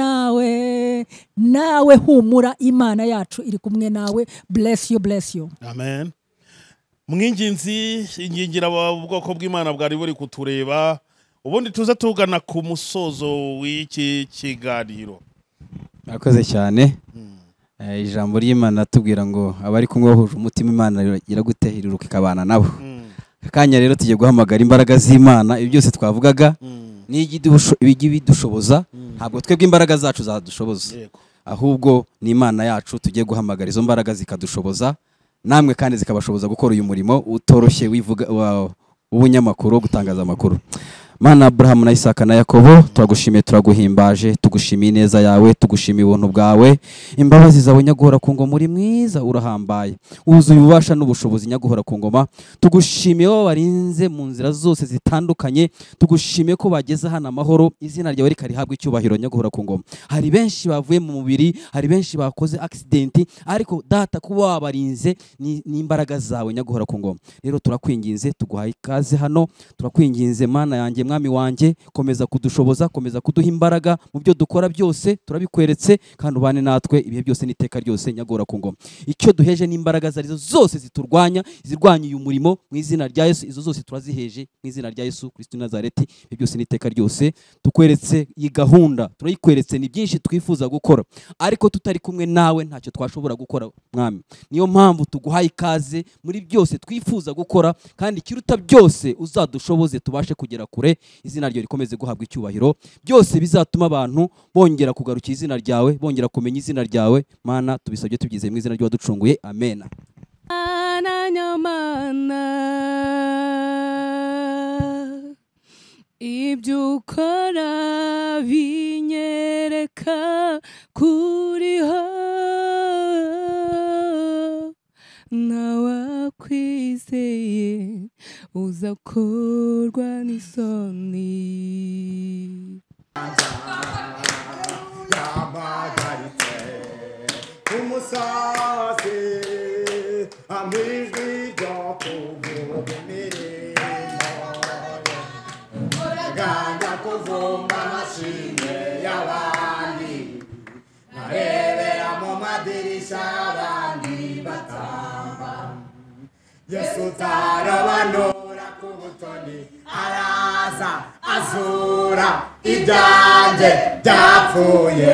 nawe humura Imana yacu iri kumwe nawe bless you amen mwinginzi ingingira ubwoko bw'Imana bwari buri kutureba ubundi tuza tugana ku musozo w'iki kiganiro murakoze cyane ijambo ry'Imana tubwira ngo abari kumwe bahuje umutima Imana iragutehiriruka ikabana nabo akanya rero tugiye guhamagara imbaraga z'Imana ibi byose twavugaga n'igi bidushoboza ntabwo twebwe imbaraga zacu zadushoboza ahubwo ni Imana yacu tugiye guhamagara izo mbaraga zikadushoboza namwe kandi zikabashoboza gukora uyu murimo utoroshye wivuga ubunyamakuru gutangaza amakuru Mana Abraham na Isaka na Yakobo turagushimiye turaguhimbaje tugushimiye neza yawe tugushimiye ubuntu bwawe imbabazi zawe nyaguhora ku ngoma muri mwiza urahambaye uzuye ububasha n'ubushobozi nyaguhora ku ngoma tugushimiye wo warinze mu nzira zose zitandukanye tugushimiye ko bageze hano amahoro izina ryawe rikarihabwa icyubahiro nyaguhora ku ngoma hari benshi bavuye mu mubiri hari benshi bakoze accident ariko data kuba wabarinze ni imbaraga zawe nyaguhora ku ngoma rero turakwinginze tuguhaye ikaze hano turakwinginze Mana yanjye mwami wanjye komeza kudushoboza komeza kuduha imbaraga mu byo dukora byose turabikweretse kandi ubane natwe ibihe byose n'iteka ryose nyagora ku ngoma icyo duheje n'imbaraga zarizo zose ziturwanya zirwanya uyu murimo mu izina rya Yesu izo zose turaziheje mu izina rya Yesu Kristo Nazareti ibihe byose n'iteka ryose tukweretse iyi gahunda turayikweretse ni byinshi twifuza gukora ariko tutari kumwe nawe ntacyo twashobora gukora mwami niyo mpamvu tuguhaye ikaze muri byose twifuza gukora kandi kiruta byose uzadushoboze tubashe kugera kure izina ryawe rikomeze guhabwa icyubahiro byose bizatuma abantu bongera kugarukira izina ryawe bongera kumenya izina ryawe Mana tubisabye tubyizeye mu izina ry'uwaducunguye amen ibyo ukora binyereka kuriho nawakwizeye uzakorwa n'isoni yamagaritse umusazi amijwi ryo kuvuga imirimo ganja kuvumba amashimwe y'abandi nkarebera mu madirishya y'abandi batamba Yesu utarobanura ku butoni araza azura ibyanjye byapfuye